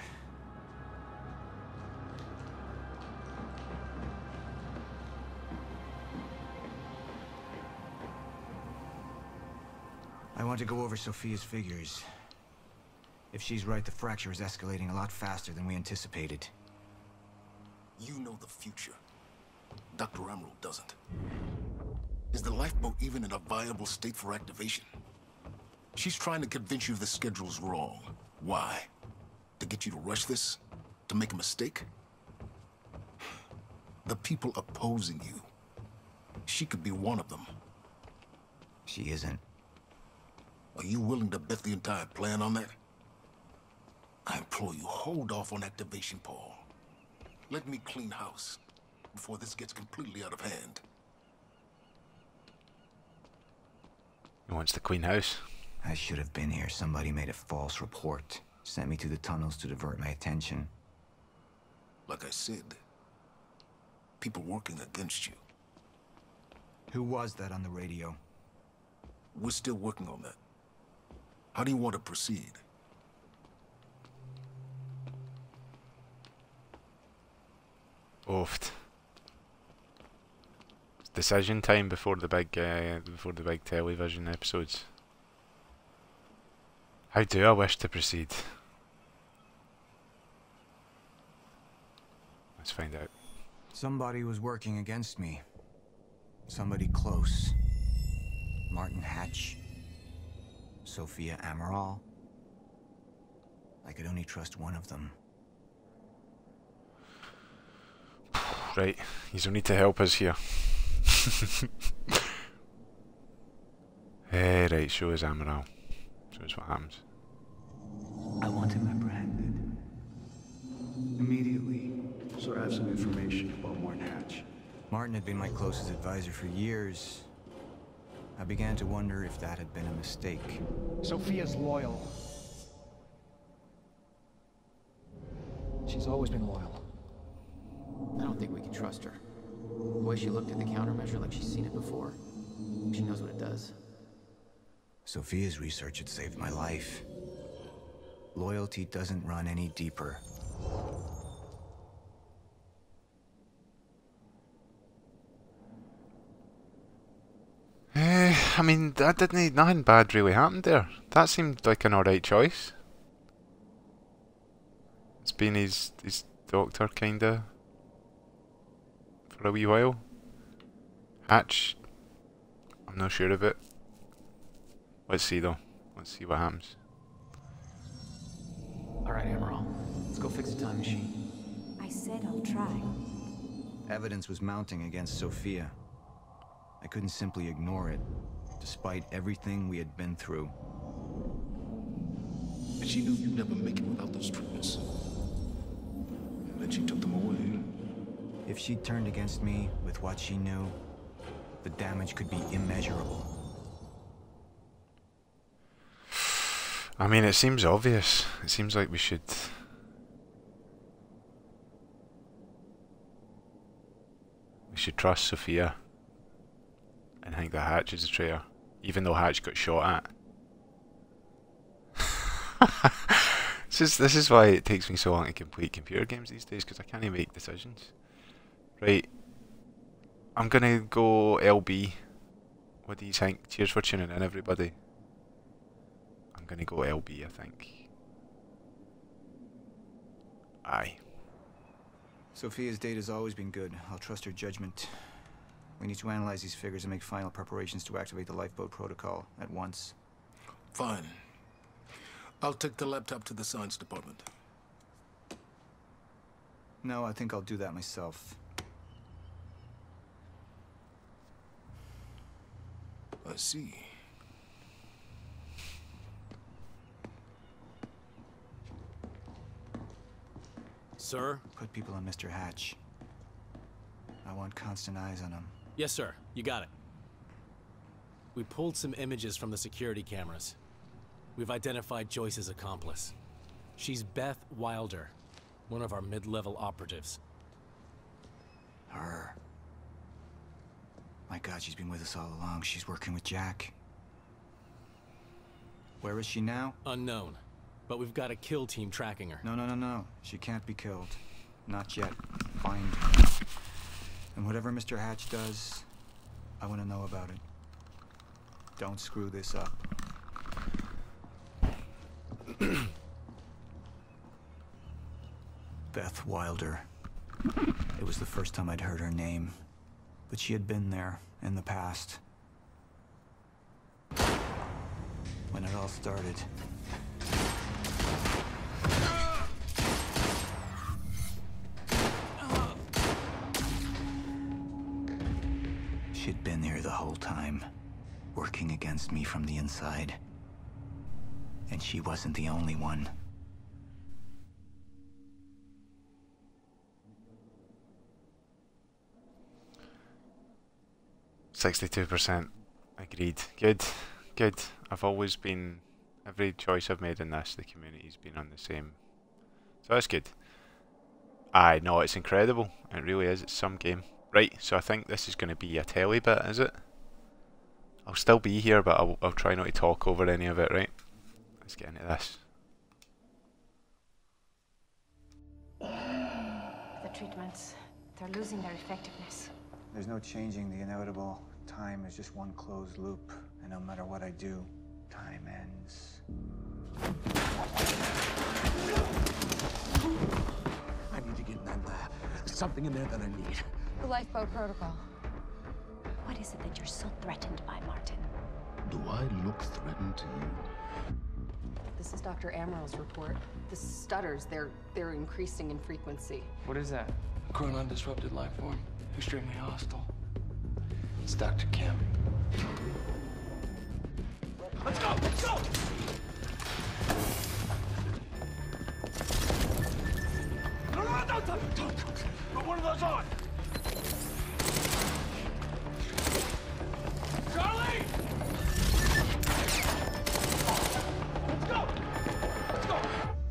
I want to go over Sophia's figures. If she's right, the fracture is escalating a lot faster than we anticipated. You know the future. Doctor Amaral doesn't. Is the lifeboat even in a viable state for activation? She's trying to convince you the schedule's wrong. Why? To get you to rush this? To make a mistake? The people opposing you. She could be one of them. She isn't. Are you willing to bet the entire plan on that? I implore you, hold off on activation, Paul. Let me clean house before this gets completely out of hand. He wants to clean house. I should have been here. Somebody made a false report. Sent me to the tunnels to divert my attention. Like I said, people working against you. Who was that on the radio? We're still working on that. How do you want to proceed? Oofed. It's decision time before the big, uh, before the big television episodes. How do I wish to proceed? Let's find out. Somebody was working against me. Somebody close. Martin Hatch. Sophia Amaral. I could only trust one of them. Right, he's only to help us here. Hey, right, show us Amaral. Show us what happens. I want him apprehended. Immediately. So I have some information about Martin Hatch. Martin had been my closest advisor for years. I began to wonder if that had been a mistake. Sophia's loyal. She's always been loyal. I don't think we can trust her. The way she looked at the countermeasure like she's seen it before. She knows what it does. Sophia's research had saved my life. Loyalty doesn't run any deeper. Eh, I mean, that didn't. Nothing bad really happened there. That seemed like an alright choice. It's been his his doctor, kinda, for a wee while. Hatch, I'm not sure of it. Let's see though. Let's see what happens. Alright, Amaral. Let's go fix the time machine. I said I'll try. Evidence was mounting against Sophia. I couldn't simply ignore it, despite everything we had been through. And she knew you'd never make it without those treatments. And then she took them away. If she turned against me with what she knew, the damage could be immeasurable. I mean, it seems obvious. It seems like we should... We should trust Sophia. And think that Hatch is a traitor. Even though Hatch got shot at. this, is, this is why it takes me so long to complete computer games these days, because I can't even make decisions. Right. I'm gonna go L B. What do you think? Cheers for tuning in, everybody. I'm gonna go L B, I think. Aye. Sophia's data's always been good. I'll trust her judgment. We need to analyze these figures and make final preparations to activate the lifeboat protocol at once. Fine. I'll take the laptop to the science department. No, I think I'll do that myself. I see. Sir? Put people on Mister Hatch. I want constant eyes on him. Yes, sir. You got it. We pulled some images from the security cameras. We've identified Joyce's accomplice. She's Beth Wilder, one of our mid-level operatives. Her. My God, she's been with us all along. She's working with Jack. Where is she now? Unknown. But we've got a kill team tracking her. No, no, no, no. She can't be killed. Not yet. Find her. And whatever Mister Hatch does, I want to know about it. Don't screw this up. Beth Wilder. It was the first time I'd heard her name, but she had been there in the past. When it all started. She'd been there the whole time, working against me from the inside. And she wasn't the only one. sixty-two percent agreed. Good, good. I've always been, every choice I've made in this, the community's been on the same. So that's good. Aye, no, it's incredible. It really is. It's some game. Right, so I think this is going to be a telly bit, is it? I'll still be here, but I'll, I'll try not to talk over any of it, right? Let's get into this. The treatments, they're losing their effectiveness. There's no changing the inevitable. Time is just one closed loop, and no matter what I do, time ends. I need to get in that lab. There's something in there that I need. The lifeboat protocol. What is it that you're so threatened by, Martin? Do I look threatened to you? This is Doctor Amaral's report. The stutters, they're they're increasing in frequency. What is that? Chronon disrupted life form. Extremely hostile. It's Doctor Kim. Let's go! Let's go! No, no, no, don't, don't, don't. Put one of those on. Charlie! Let's go! Let's go!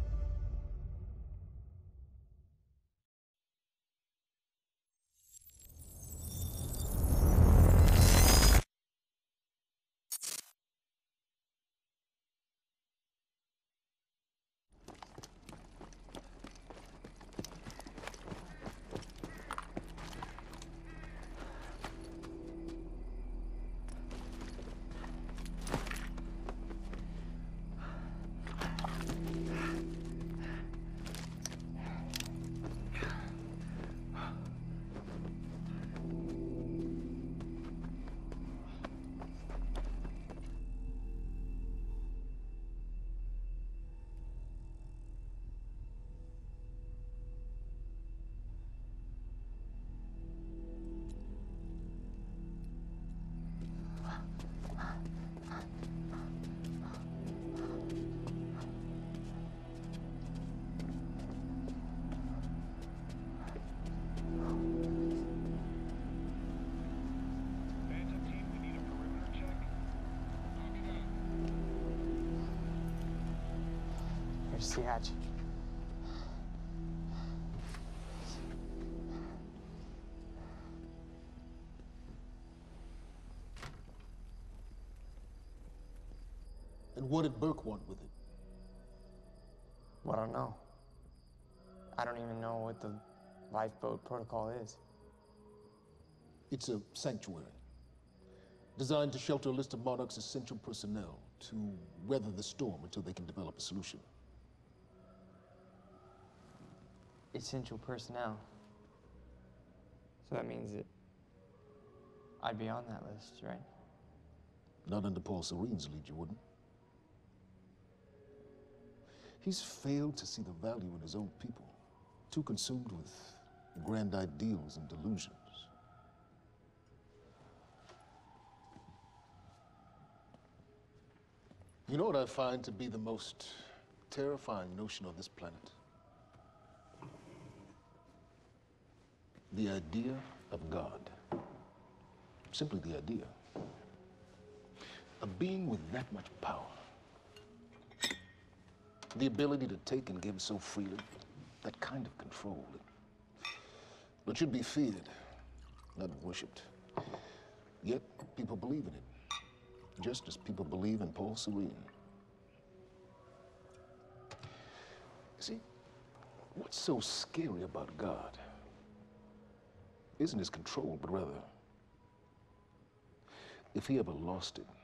Here's the hatch. And what did Burke want with it? Well, I don't know. I don't even know what the lifeboat protocol is. It's a sanctuary. Designed to shelter a list of Monarch's essential personnel to weather the storm until they can develop a solution. Essential personnel. So that means that I'd be on that list, right? Not under Paul Serene's lead, you wouldn't. He's failed to see the value in his own people. Too consumed with grand ideals and delusions. You know what I find to be the most terrifying notion on this planet? The idea of God. Simply the idea. A being with that much power. The ability to take and give so freely. That kind of control. But should be feared, not worshipped. Yet, people believe in it. Just as people believe in Paul Serene. See, what's so scary about God isn't his control, but rather, if he ever lost it.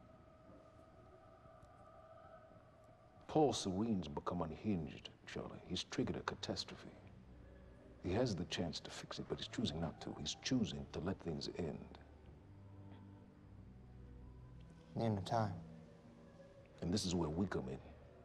Paul Serene's become unhinged, Charlie. He's triggered a catastrophe. He has the chance to fix it, but he's choosing not to. He's choosing to let things end. Name of time. And this is where we come in.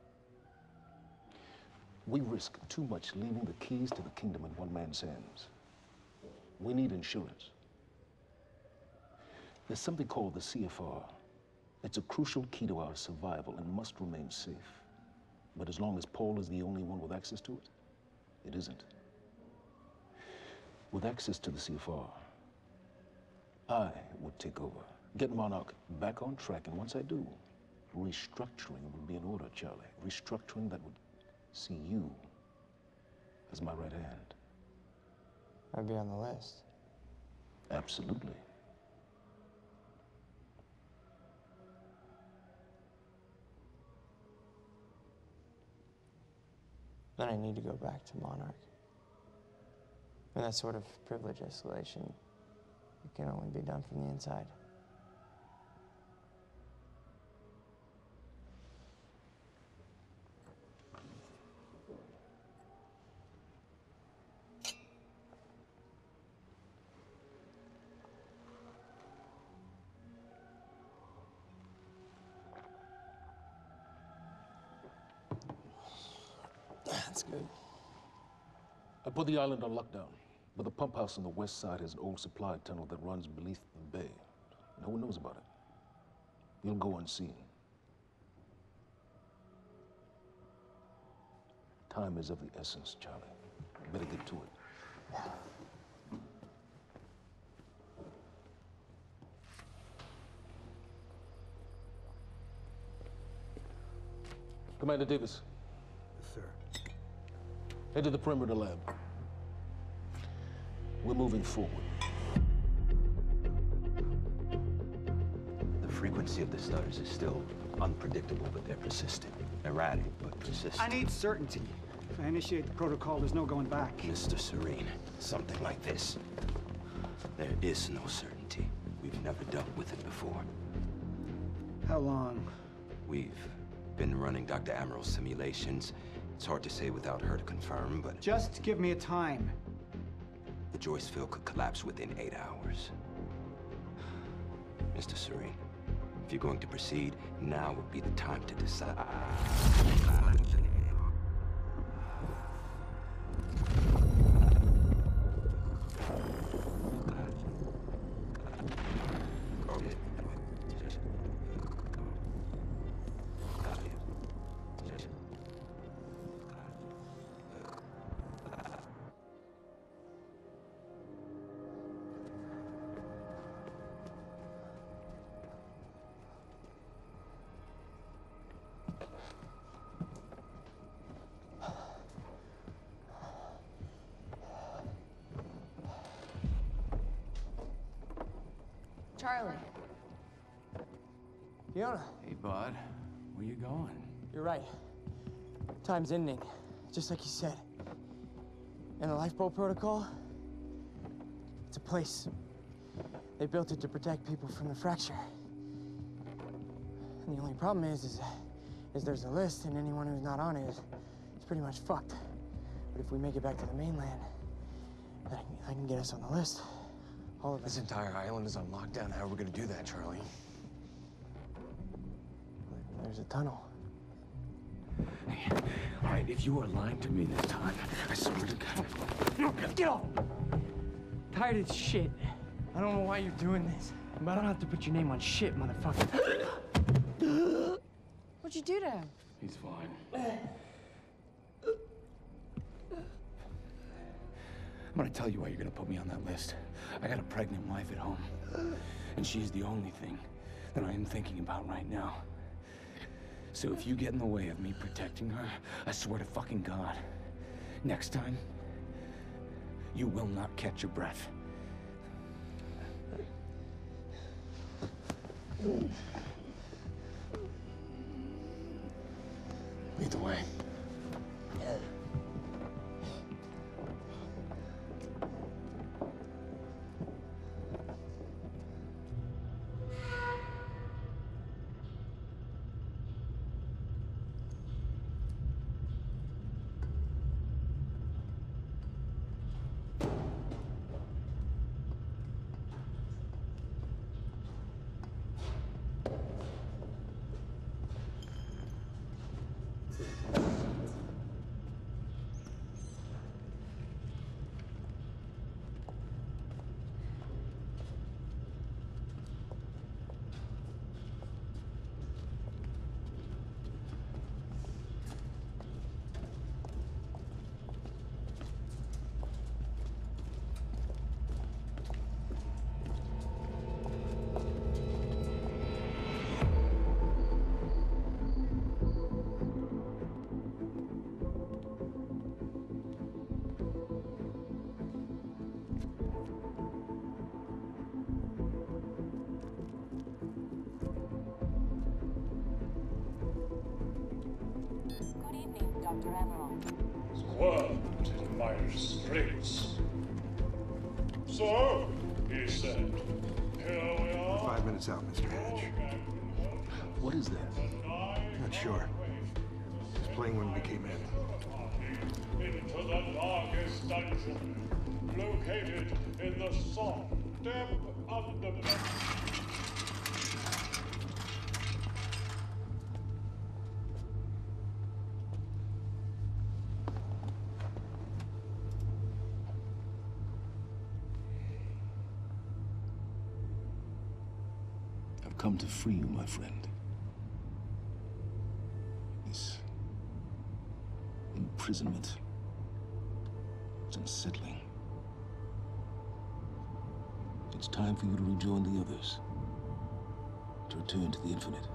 We risk too much leaving the keys to the kingdom in one man's hands. We need insurance. There's something called the C F R. It's a crucial key to our survival and must remain safe. But as long as Paul is the only one with access to it, it isn't. With access to the C F R, I would take over, get Monarch back on track, and once I do, restructuring would be in order, Charlie. Restructuring that would see you as my right hand. I'd be on the list. Absolutely. Then I need to go back to Monarch. And that sort of privilege escalation, it can only be done from the inside. That's good. I put the island on lockdown, but the pump house on the west side has an old supply tunnel that runs beneath the bay. No one knows about it. You'll go unseen. Time is of the essence, Charlie. Better get to it. Commander Davis. Yes, sir. Head to the perimeter lab. We're moving forward. The frequency of the stutters is still unpredictable, but they're persistent. Erratic, but persistent. I need certainty. If I initiate the protocol, there's no going back. Mister Serene, something like this. There is no certainty. We've never dealt with it before. How long? We've been running Doctor Amaral's simulations. It's hard to say without her to confirm, but... Just give me a time. The Joyce field could collapse within eight hours. Mister Serene, if you're going to proceed, now would be the time to decide. Charlie. Fiona. Hey, bud. Where you going? You're right. Time's ending, just like you said. And the lifeboat protocol, it's a place. They built it to protect people from the fracture. And the only problem is, is, is there's a list, and anyone who's not on it is, is pretty much fucked. But if we make it back to the mainland, I can, I can get us on the list. All of us. This entire island is on lockdown. How are we gonna do that, Charlie? There's a tunnel. Hey, all right, if you are lying to me this time, I swear to God. No, get off! Tired of this shit. I don't know why you're doing this, but I don't have to put your name on shit, motherfucker. What'd you do to him? He's fine. I'm gonna tell you why you're gonna put me on that list. I got a pregnant wife at home, and she's the only thing that I am thinking about right now. So if you get in the way of me protecting her, I swear to fucking God, next time, you will not catch your breath. Lead the way. Doctor Emerald. Squirmed in my restraints. So, he said, here we are. Five minutes out, Mister Hatch. What is that? Not sure. Just playing when we came in. Into the darkest dungeon, located in the soft, damp underbelly. I've come to free you, my friend. This imprisonment is unsettling. It's time for you to rejoin the others, to return to the infinite.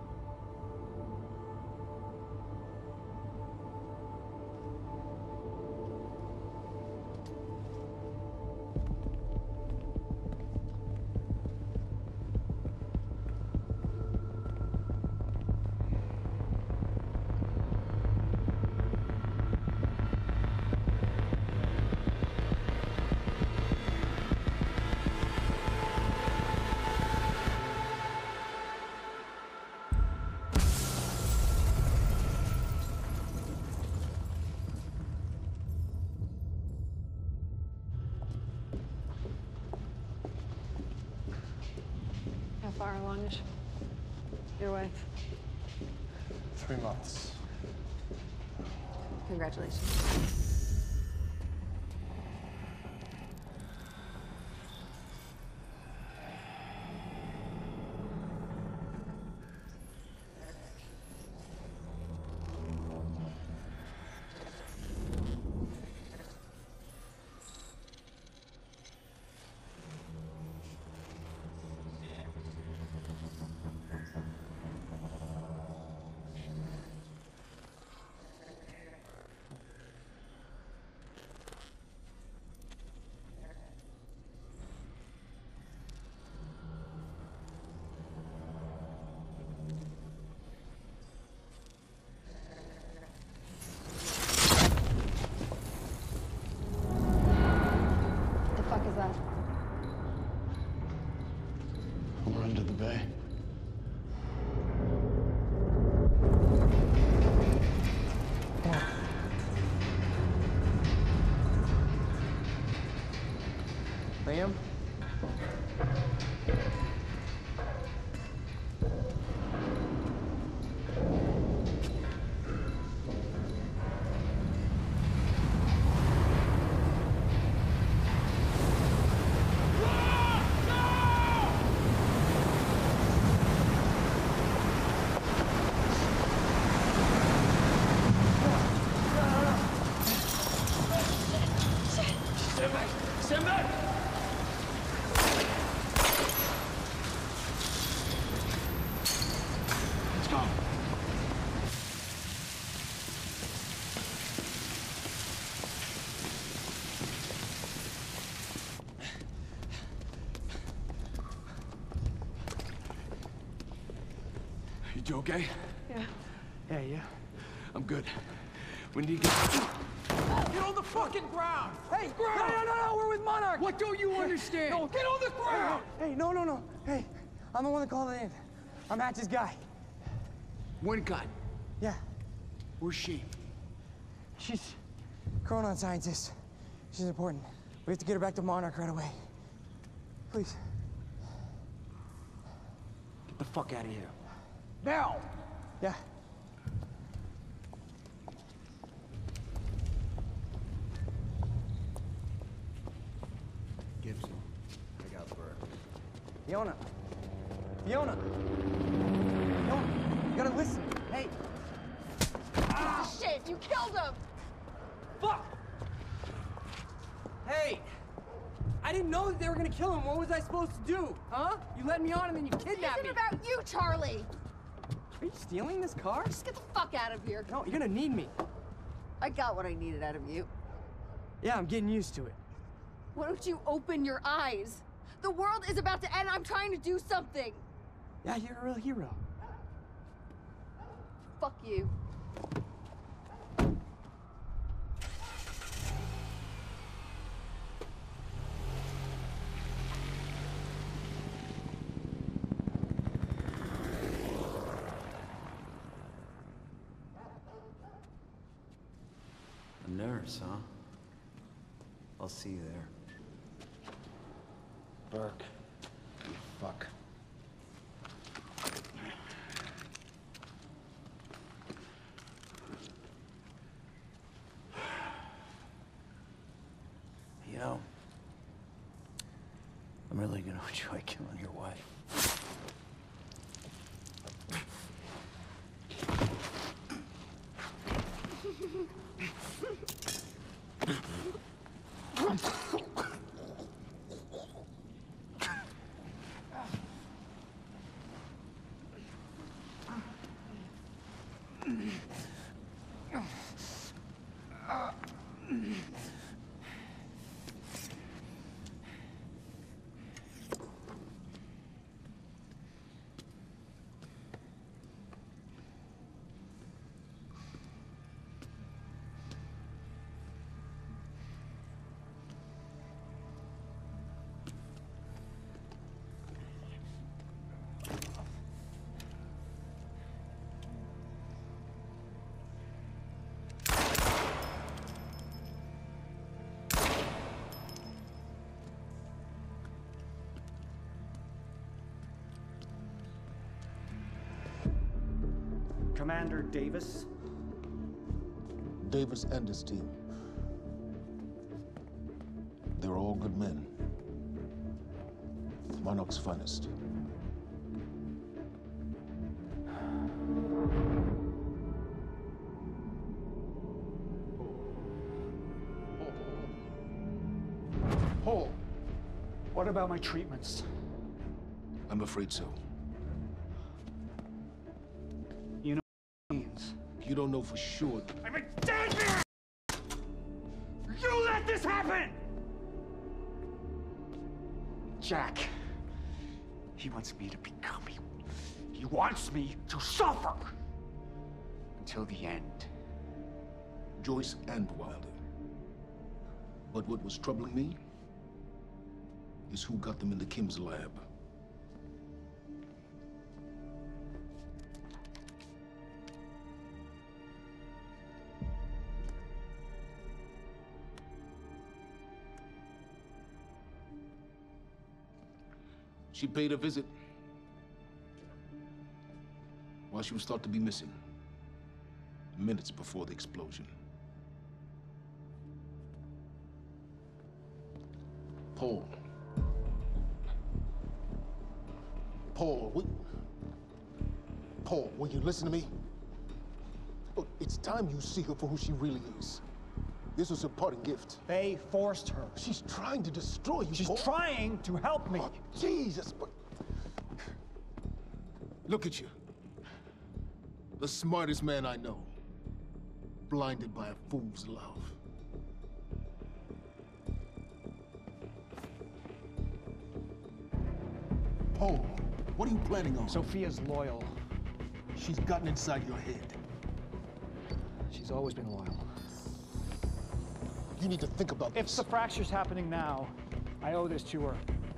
How far along is your wife? Three months. Congratulations. You okay? Yeah. Yeah, yeah. I'm good. When do you get... Get on the fucking ground! Hey, ground! No, no, no, no, we're with Monarch! What don't you understand? No, get on the ground! Hey, hey, no, no, no. Hey, I'm the one that called it in. I'm Hatch's guy. One gun? Yeah. Where's she? She's Chronon scientist. She's important. We have to get her back to Monarch right away. Please. Get the fuck out of here. Now! Yeah. Gibson, I got Burke. Fiona. Fiona. Fiona, you gotta listen. Hey. Ah, shit, you killed him! Fuck! Hey! I didn't know that they were gonna kill him. What was I supposed to do? Huh? You led me on and then you kidnapped It me. isn't about you, Charlie! Are you stealing this car? Just get the fuck out of here. No, you're gonna need me. I got what I needed out of you. Yeah, I'm getting used to it. Why don't you open your eyes? The world is about to end. I'm trying to do something. Yeah, you're a real hero. Fuck you. A nurse, huh? I'll see you there. Burke. You fuck. You know, I'm really gonna enjoy killing your wife. Commander Davis? Davis and his team. They're all good men. Monarch's finest. Paul, what about my treatments? I'm afraid so. You know what it means? You don't know for sure. I'm in danger! You let this happen! Jack, he wants me to become you. He wants me to suffer until the end. Joyce and Wilder. But what was troubling me is who got them into Kim's lab. She paid a visit while she was thought to be missing, minutes before the explosion. Paul. Paul, will, Paul, will you listen to me? Look, it's time you see her for who she really is. This was her parting gift. They forced her. She's trying to destroy you, She's Paul. trying to help me. Oh, Jesus, but... Look at you. The smartest man I know. Blinded by a fool's love. Paul, what are you planning on? Sophia's loyal. she's gotten inside your head? She's always been loyal. You need to think about If this. the fracture's happening now, I owe this to her.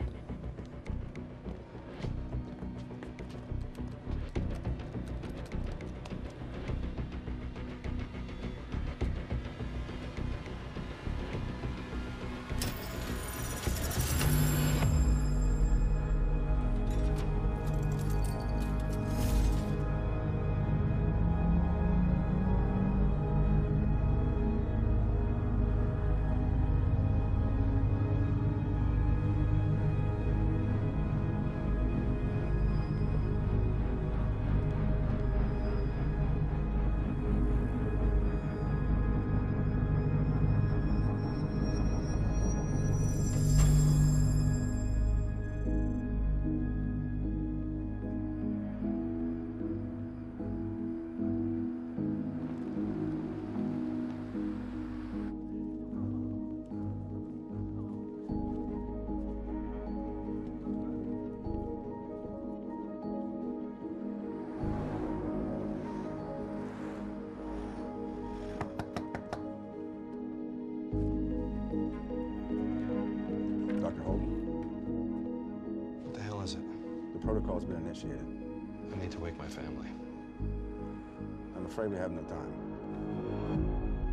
Doctor Hogan? What the hell is it? The protocol's been initiated. I need to wake my family. I'm afraid we have no time.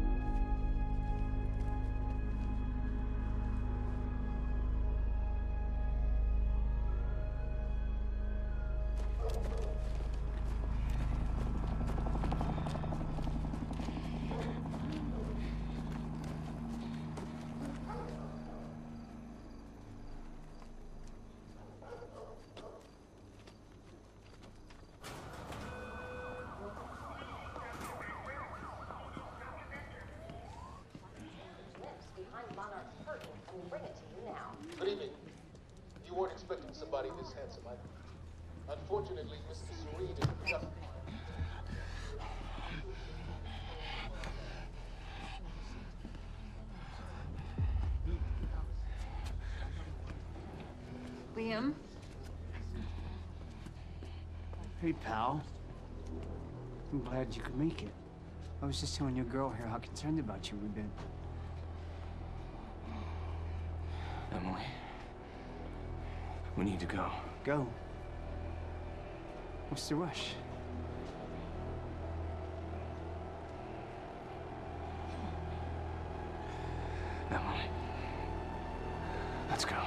Good evening. You weren't expecting somebody this handsome, I... Unfortunately, Mister Serene is just... Liam? Hey, pal. I'm glad you could make it. I was just telling your girl here how concerned about you we've been. Emily, we need to go. Go. What's the rush? Emily, let's go.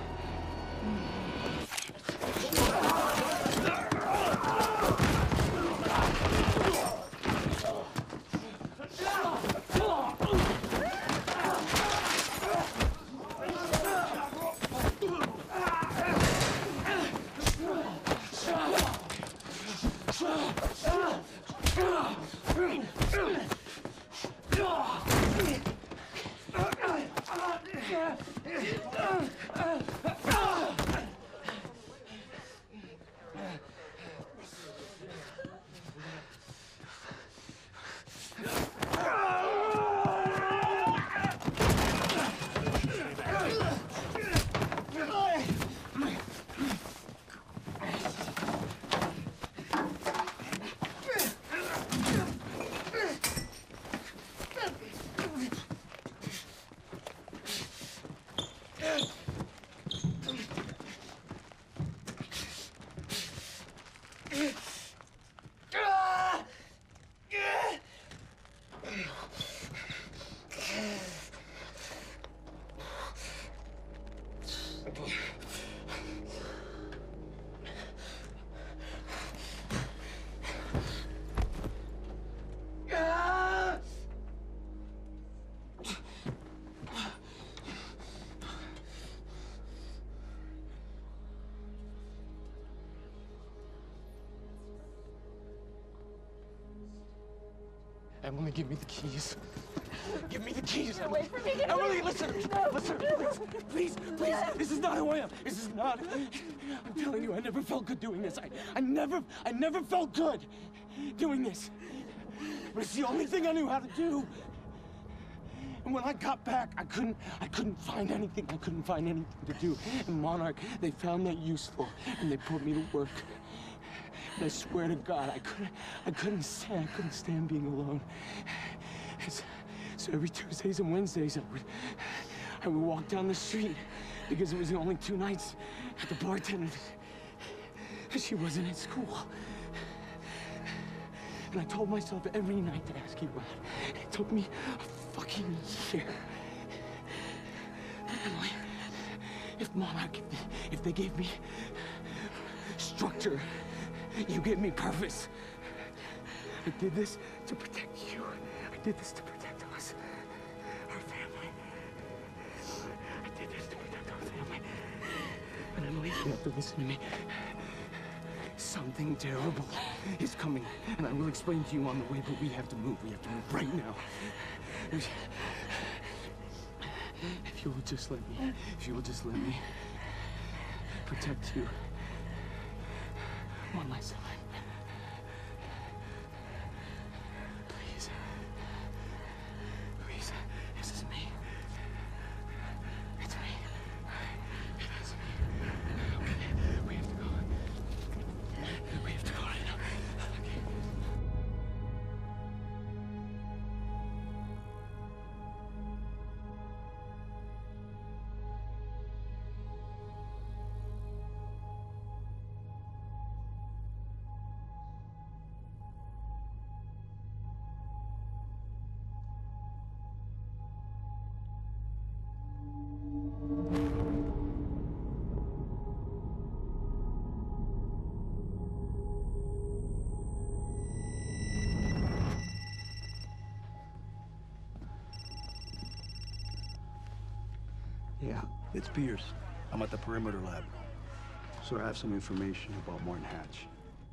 Emily, give me the keys. Give me the keys. Get away from me. Get Emily, away. listen. No. Listen. Please, please. This is not who I am. This is not. I'm telling you, I never felt good doing this. I, I never, I never felt good doing this. But it's the only thing I knew how to do. And when I got back, I couldn't, I couldn't find anything. I couldn't find anything to do. And Monarch, they found that useful, and they put me to work. And I swear to God, I couldn't, I couldn't stand, I couldn't stand being alone. It's, so every Tuesdays and Wednesdays, I would, I would walk down the street because it was the only two nights at the bartender. She wasn't at school. And I told myself every night to ask you out. It took me a fucking year. Emily, if Mama, if they gave me structure, you gave me purpose. I did this to protect you. I did this to protect us, our family. I did this to protect our family. And Emily, you have to listen to me. Something terrible is coming, and I will explain to you on the way, but we have to move. We have to move right now. If, if you will just let me, if you will just let me protect you one last time. Please. Please. This is me. It's me. It is me. Okay, we have to go. We have to go right now. Okay. Yeah, it's Pierce. I'm at the perimeter lab. So I have some information about Martin Hatch.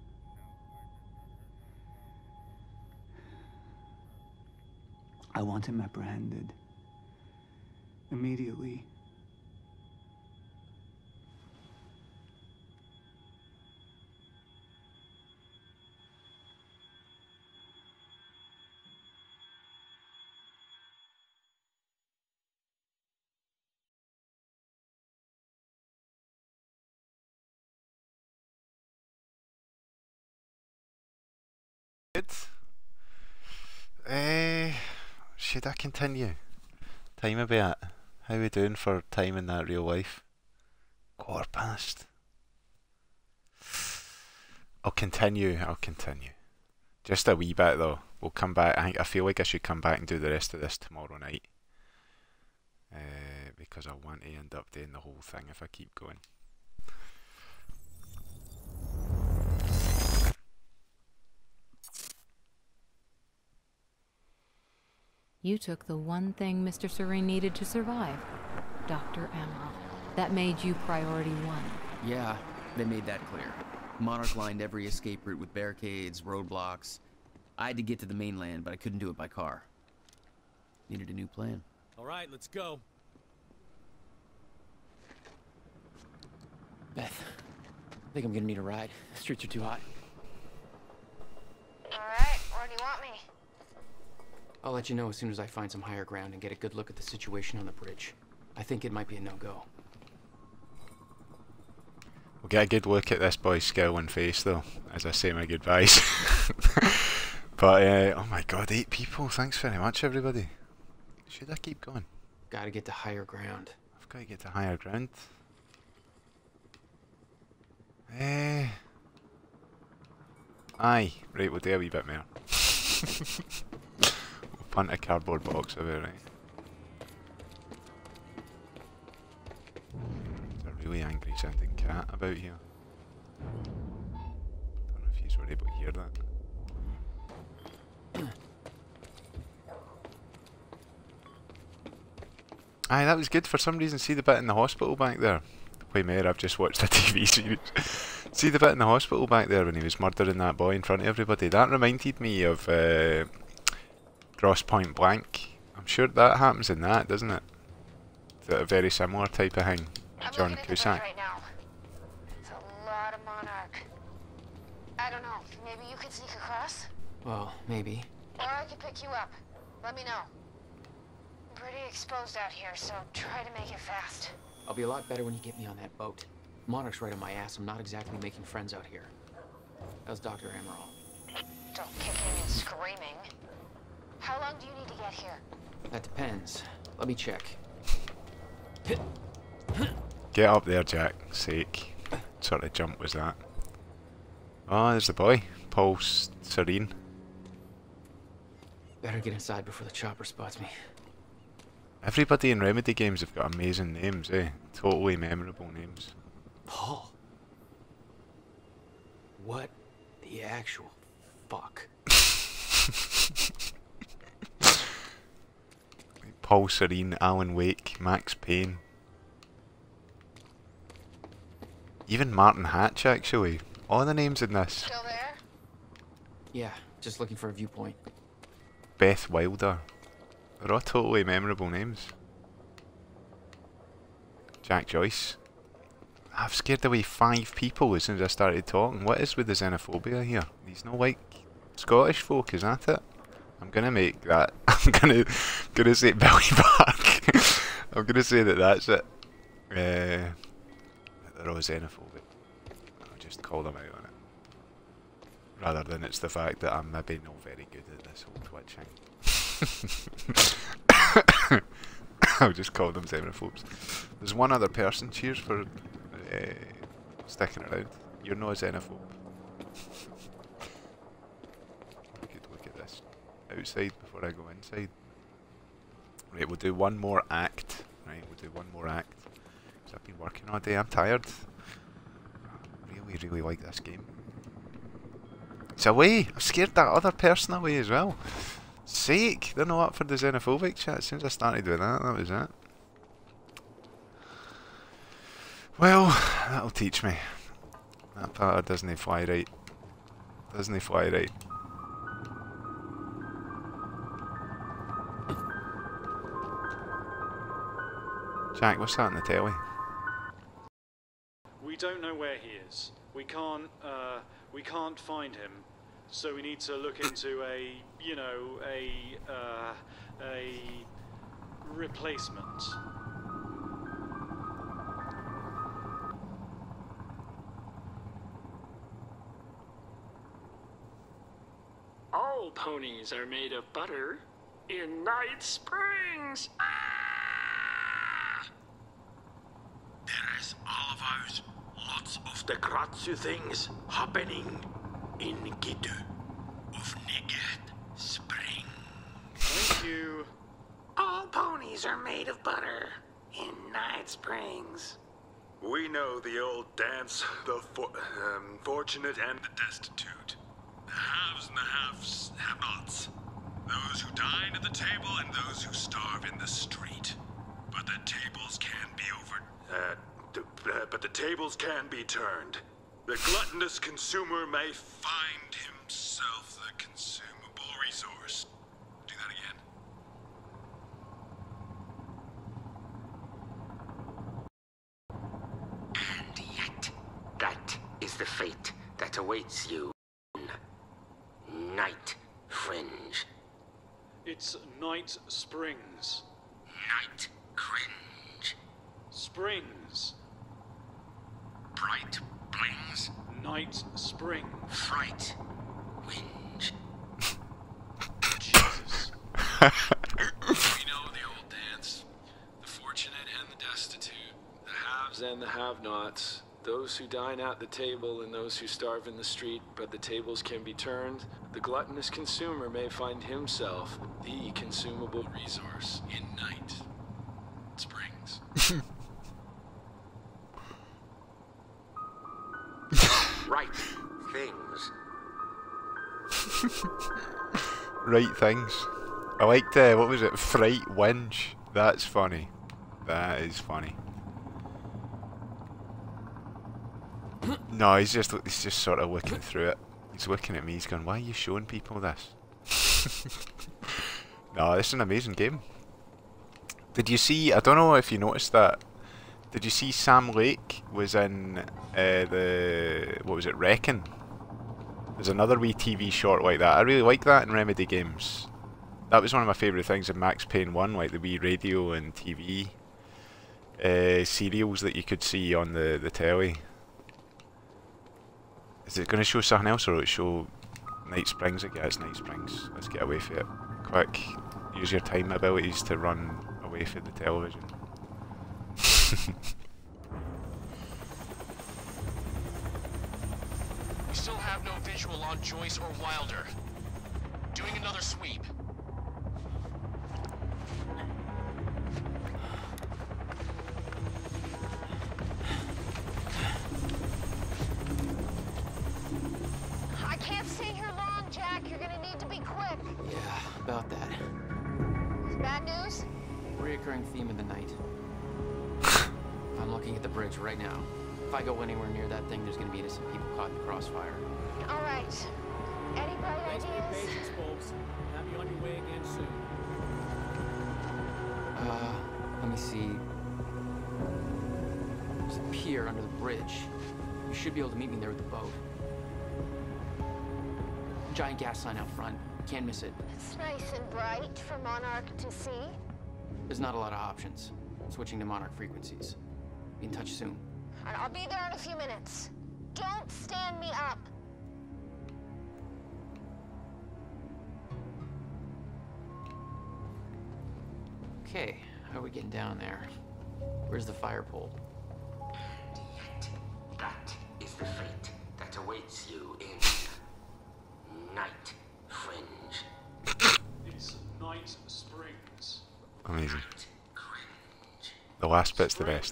I want him apprehended. Immediately. Good. Uh, should I continue? Time a bit. How we doing for time in that real life? Quarter past. I'll continue. I'll continue. Just a wee bit though. We'll come back. I think I feel like I should come back and do the rest of this tomorrow night. Uh, because I want to end up doing the whole thing if I keep going. You took the one thing Mister Serene needed to survive, Doctor Amaral. That made you priority one. Yeah, they made that clear. Monarch lined every escape route with barricades, roadblocks. I had to get to the mainland, but I couldn't do it by car. Needed a new plan. All right, let's go. Beth, I think I'm gonna need a ride. The streets are too hot. Alright, where do you want me? I'll let you know as soon as I find some higher ground and get a good look at the situation on the bridge. I think it might be a no-go. We'll get a good look at this boy's skill and face though, as I say my goodbyes. But, uh, oh my god, eight people. Thanks very much, everybody. Should I keep going? Gotta get to higher ground. I've got to get to higher ground. Eh. Aye. Right, we'll do a wee bit more. We'll punt a cardboard box of it, right? There's a really angry sounding cat about here. Don't know if you were able to hear that. Aye, that was good for some reason. See the bit in the hospital back there? Wait, Mayor, I've just watched a T V series. See the bit in the hospital back there when he was murdering that boy in front of everybody? That reminded me of uh, Gross Point Blank. I'm sure that happens in that, doesn't it? It's a very similar type of thing. I'm John looking at the Cusack. bridge right now. It's a lot of Monarch. I don't know. Maybe you could sneak across? Well, maybe. Or I could pick you up. Let me know. I'm pretty exposed out here, so try to make it fast. I'll be a lot better when you get me on that boat. Monarch's right on my ass. I'm not exactly making friends out here. How's Doctor Amaral? Don't kicking and screaming. How long do you need to get here? That depends. Let me check. Get up there, Jack. Sake. What sort of jump was that? Oh, there's the boy. Paul Serene. Better get inside before the chopper spots me. Everybody in Remedy games have got amazing names, eh? Totally memorable names. Paul. What the actual fuck? Paul Serene, Alan Wake, Max Payne. Even Martin Hatch, actually. All the names in this. Still there? Yeah, just looking for a viewpoint. Beth Wilder. They're all totally memorable names. Jack Joyce. I've scared away five people as soon as I started talking. What is with the xenophobia here? He's no like Scottish folk, is that it? I'm gonna make that. I'm gonna gonna say Billy Bark. I'm gonna say that that's it. Uh, they're all xenophobic. I'll just call them out on it. Rather than it's the fact that I'm maybe not very good at this whole twitching. I'll just call them xenophobes. There's one other person. Cheers for uh, sticking around. You're no xenophobe. We could look at this outside before I go inside. Right, we'll do one more act. Right, we'll do one more act. Because I've been working all day. I'm tired. I really, really like this game. It's away! I've scared that other person away as well. Sake! They're not up for the xenophobic chat. As soon as I started doing that, that was it. Well, that'll teach me. That part doesn't fly right. Doesn't fly right. Jack, what's that on the telly? We don't know where he is. We can't, uh, we can't find him. So we need to look into a, you know, a, uh, a replacement. All ponies are made of butter in Night Springs. Ah! There is all of ours. Lots of the Kratzu things happening in Gitu of Nigat Spring. Thank you. All ponies are made of butter in Night Springs. We know the old dance, the for um, fortunate and the destitute. The haves and the haves have-nots. Those who dine at the table and those who starve in the street. But the tables can be over... Uh, the, uh, but the tables can be turned. The gluttonous consumer may find himself the consumable resource. Do that again. And yet, that is the fate that awaits you. Night Fringe. It's Night Springs. Night Cringe. Springs. Bright Blings. Night Spring. Fright. Whinge. Jesus. We know the old dance. The fortunate and the destitute. The haves and the have-nots. Those who dine at the table and those who starve in the street, but the tables can be turned. The gluttonous consumer may find himself the consumable resource in Night Springs. Right things. Right things. I liked, uh, what was it? Fright Whinge. That's funny. That is funny. No, he's just he's just sort of looking through it. He's looking at me, he's going, why are you showing people this? No, this is an amazing game. Did you see, I don't know if you noticed that, did you see Sam Lake was in uh, the, what was it, Reckon? There's another wee T V short like that. I really like that in Remedy games. That was one of my favourite things in Max Payne one, like the wee radio and T V uh, serials that you could see on the, the telly. Is it going to show something else, or will it show Night Springs? I guess Night Springs. Let's get away from it. Quick, use your time abilities to run away from the television. We still have no visual on Joyce or Wilder. Doing another sweep. I can't stay here long, Jack. You're gonna need to be quick. Yeah, about that. Bad news? Reoccurring theme of the night. I'm looking at the bridge right now. If I go anywhere near that thing, there's gonna be some people caught in the crossfire. All right. Any bright Thanks for your ideas? patience, folks. Have you on your way again soon. Uh, let me see. There's a pier under the bridge. You should be able to meet me there with the boat. Giant gas sign out front. Can't miss it. It's nice and bright for Monarch to see. There's not a lot of options. Switching to Monarch frequencies. Be in touch soon. All right, I'll be there in a few minutes. Don't stand me up. Okay, how are we getting down there? Where's the fire pole? That is the fate that awaits you in Night Fringe. It's Night Springs. Amazing. The last bit's the best.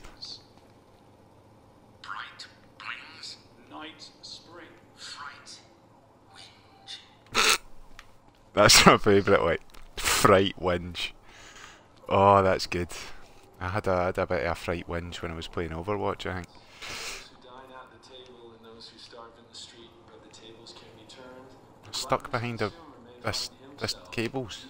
Bright Springs. Night Spring. Fright. Whinge. That's my favourite, like, fright whinge. Oh, that's good. I had a, I had a bit of a fright whinge when I was playing Overwatch, I think. I'm stuck behind a, this, this cables.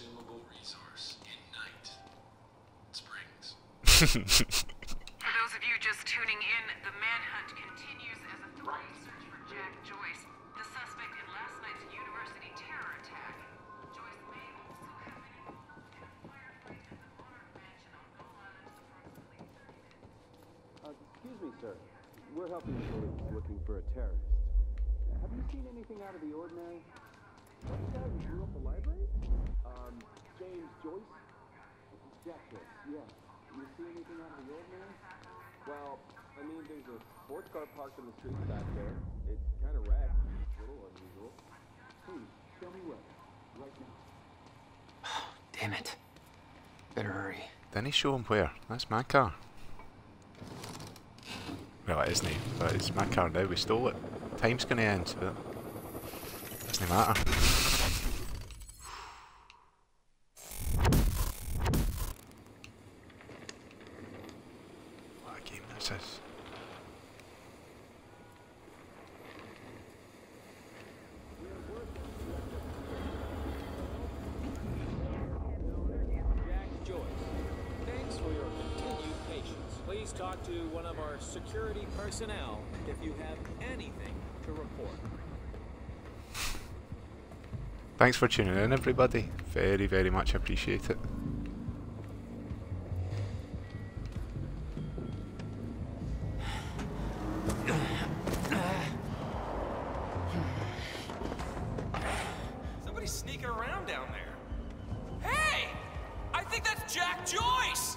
For those of you just tuning in, the manhunt continues as authorities search for Jack Joyce, the suspect in last night's university terror attack. Joyce may also have been involved in a firefight at the Monarch Mansion on Gull Island approximately thirty minutes. Uh, excuse me, sir. We're helping police looking for a terrorist. Have you seen anything out of the ordinary? That guy who blew up the library? Um, James Joyce? Jack Joyce, yeah. You see anything out of the ordinary? Well, I mean, there's a sports car parked in the street back there. It's kind of wrecked. A little unusual. Please, show me where. Right now. Damn it. Better hurry. Didn't he show him where? That's my car. Well, it isn't, but it's my car now. We stole it. Time's gonna end, so it doesn't matter. What a game this is. Jack Joyce, thanks for your continued patience. Please talk to one of our security personnel if you have anything to report. Thanks for tuning in, everybody. Very, very much appreciate it. Somebody's sneaking around down there. Hey! I think that's Jack Joyce!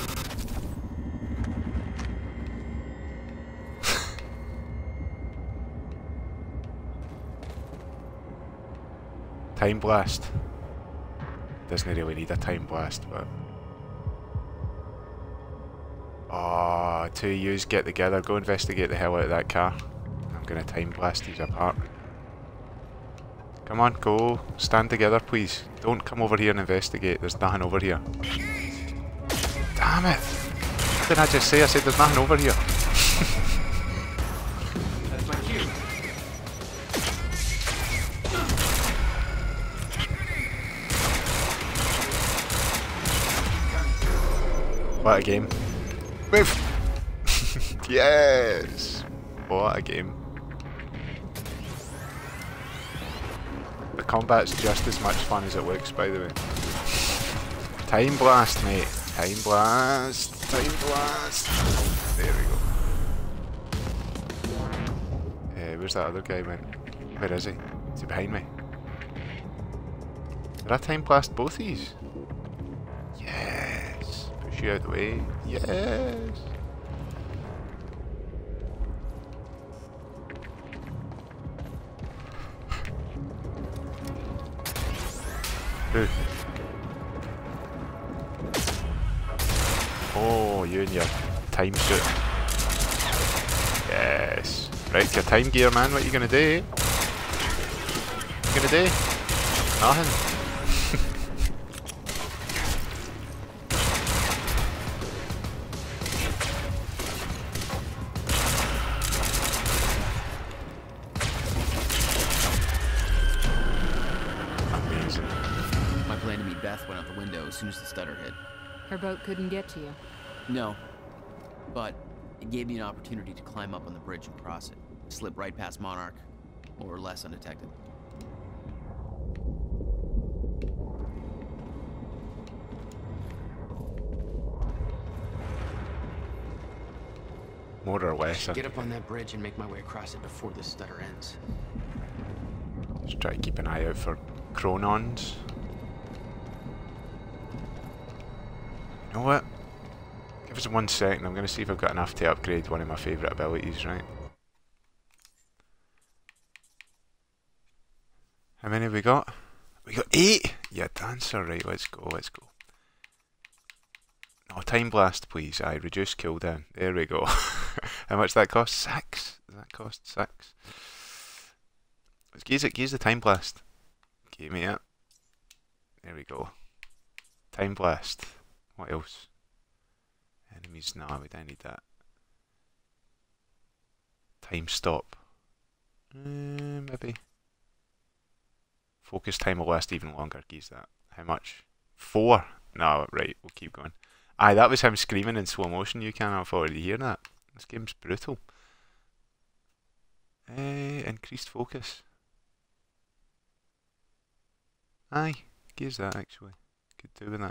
Time blast. Doesn't really need a time blast, but. Oh, two of yous get together, go investigate the hell out of that car. I'm gonna time blast these apart. Come on, go. Stand together, please. Don't come over here and investigate. There's nothing over here. Damn it! What did I just say? I said there's nothing over here. That's my cue. What a game. Move! Yes! What a game. The combat's just as much fun as it looks, by the way. Time blast, mate. Time blast. Time blast. There we go. Uh, where's that other guy went? Where is he? Is he behind me? Did I time blast both of these? Yes! Push you out of the way. Yes! Ooh. Oh, you and your time suit. Yes. Right, your time gear, man. What are you gonna do? What you gonna do? Nothing. Went out the window as soon as the stutter hit. Her boat couldn't get to you. No, but it gave me an opportunity to climb up on the bridge and cross it. Slip right past Monarch, more or less undetected. More or less. Get up on that bridge and make my way across it before this stutter ends. Just try to keep an eye out for Chronons. You know what? Give us one second, I'm going to see if I've got enough to upgrade one of my favourite abilities, right? How many have we got? We got eight! Yeah, dancer, right, let's go, let's go. Oh, time blast, please. Aye, reduce cooldown. There we go. How much that cost? Six? Does that cost six? Let's use it, use the time blast. Give me it. There we go. Time blast. What else? Enemies, no, we don't need that. Time stop. Uh, maybe. Focus time will last even longer. Use that. How much? Four? No, right, we'll keep going. Aye, that was him screaming in slow motion. You can't afford to hear that. This game's brutal. Uh, increased focus. Aye, use that actually. Could do with that.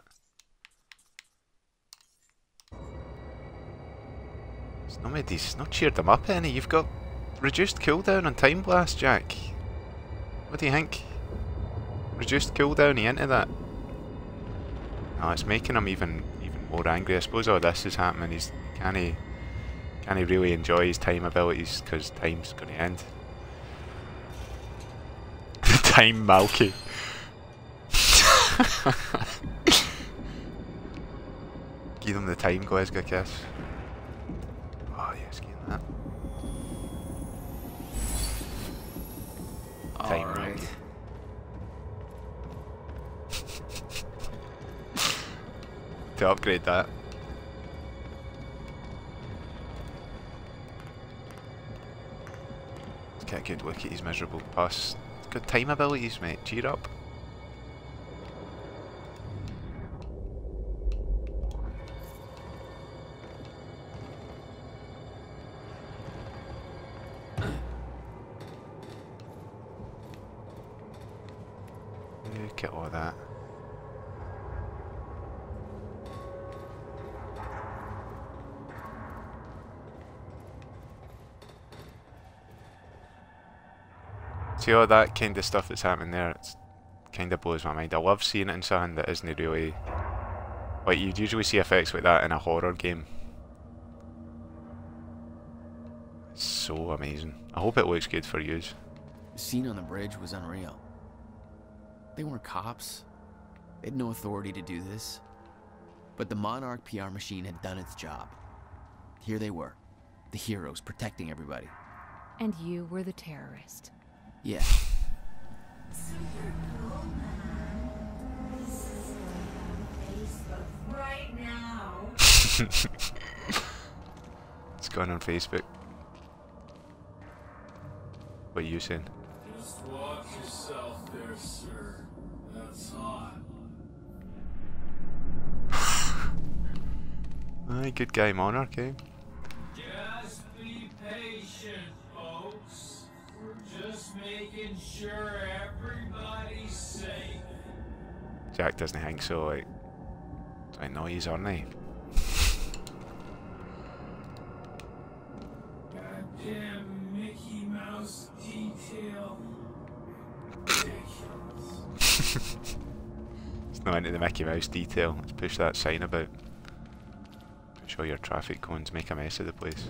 It's not made these, it's not cheered them up any. You've got reduced cooldown on Time Blast, Jack. What do you think? Reduced cooldown, you into that? Oh, it's making him even even more angry. I suppose all this is happening. He's can't he can't he really enjoy his time abilities because time's going to end. Time Malky. Give them the time, Glasgow Kiss. Oh yes, give them that. All time right. Malky. To upgrade that. Let's get a good look at his miserable pus. Good time abilities, mate. Cheer up. Look at all that. See all that kind of stuff that's happening there, it's kind of blows my mind. I love seeing it in something that isn't really... Like, you'd usually see effects like that in a horror game. It's so amazing. I hope it looks good for you. The scene on the bridge was unreal. They weren't cops. They had no authority to do this. But the Monarch P R machine had done its job. Here they were, the heroes protecting everybody. And you were the terrorist. Yeah. Right now. What's going on Facebook? What are you saying? Just watch yourself there, sir. That's hot. Aye, good guy Monarch, eh? Just be patient, folks. We're just making sure everybody's safe. Jack doesn't think so, like... I know he's on me. Goddamn Mickey Mouse Not into the Mickey Mouse detail. Let's push that sign about. Push all your traffic cones, make a mess of the place.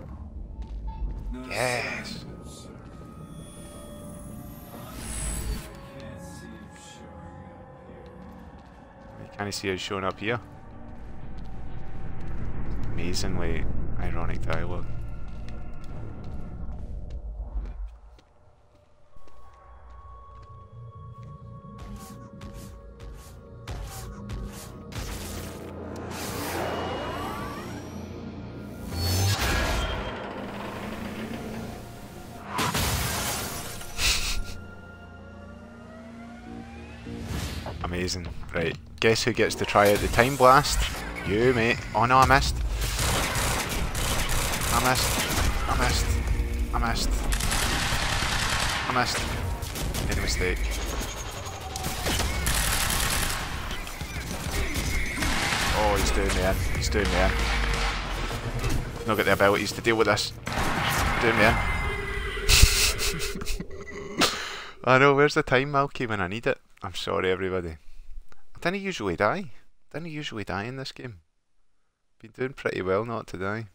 Yes! Can you see us showing up here? Amazingly ironic dialogue. Amazing. Right. Guess who gets to try out the time blast? You, mate. Oh no, I missed. I missed. I missed. I missed. I missed. Made a mistake. Oh, he's doing me in. He's doing me in. He's not got the abilities to deal with this. He's doing me in. I know, where's the time, Milky, when I need it? I'm sorry, everybody. I didn't usually die. I didn't usually die in this game. Been doing pretty well not to die.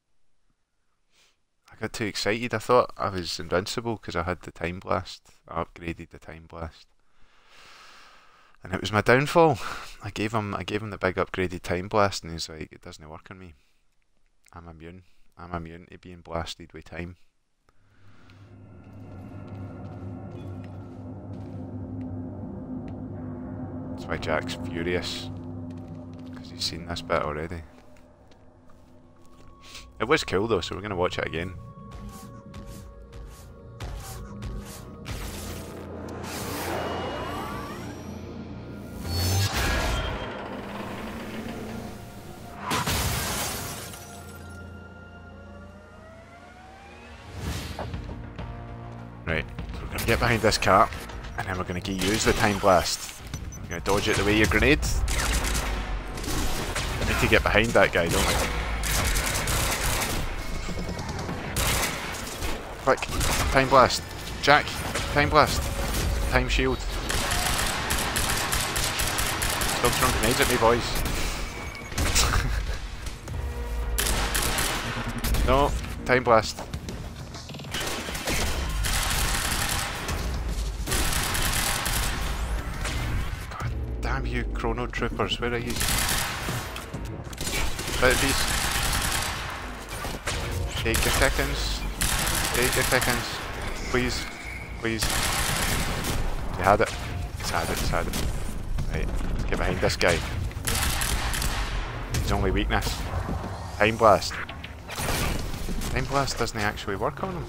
I got too excited. I thought I was invincible because I had the time blast. I upgraded the time blast. And it was my downfall. I gave him I gave him the big upgraded time blast and he's like, it doesn't work on me. I'm immune. I'm immune to being blasted with time. That's why Jack's furious, because he's seen this bit already. It was cool though, so we're going to watch it again. Right, so we're going to get behind this car, and then we're going to use the time blast. You're gonna dodge it the way your grenade. We need to get behind that guy, don't we? Quick, time blast. Jack, time blast. Time shield. Stop throwing grenades at me, boys. No, time blast. Damn you, Chrono Troopers, where are you? Bit of these. Take your seconds. Take your seconds. Please. Please. You had it. He's had it, he's had it. Right, let's get behind this guy. His only weakness. Time blast. Time blast doesn't actually work on him.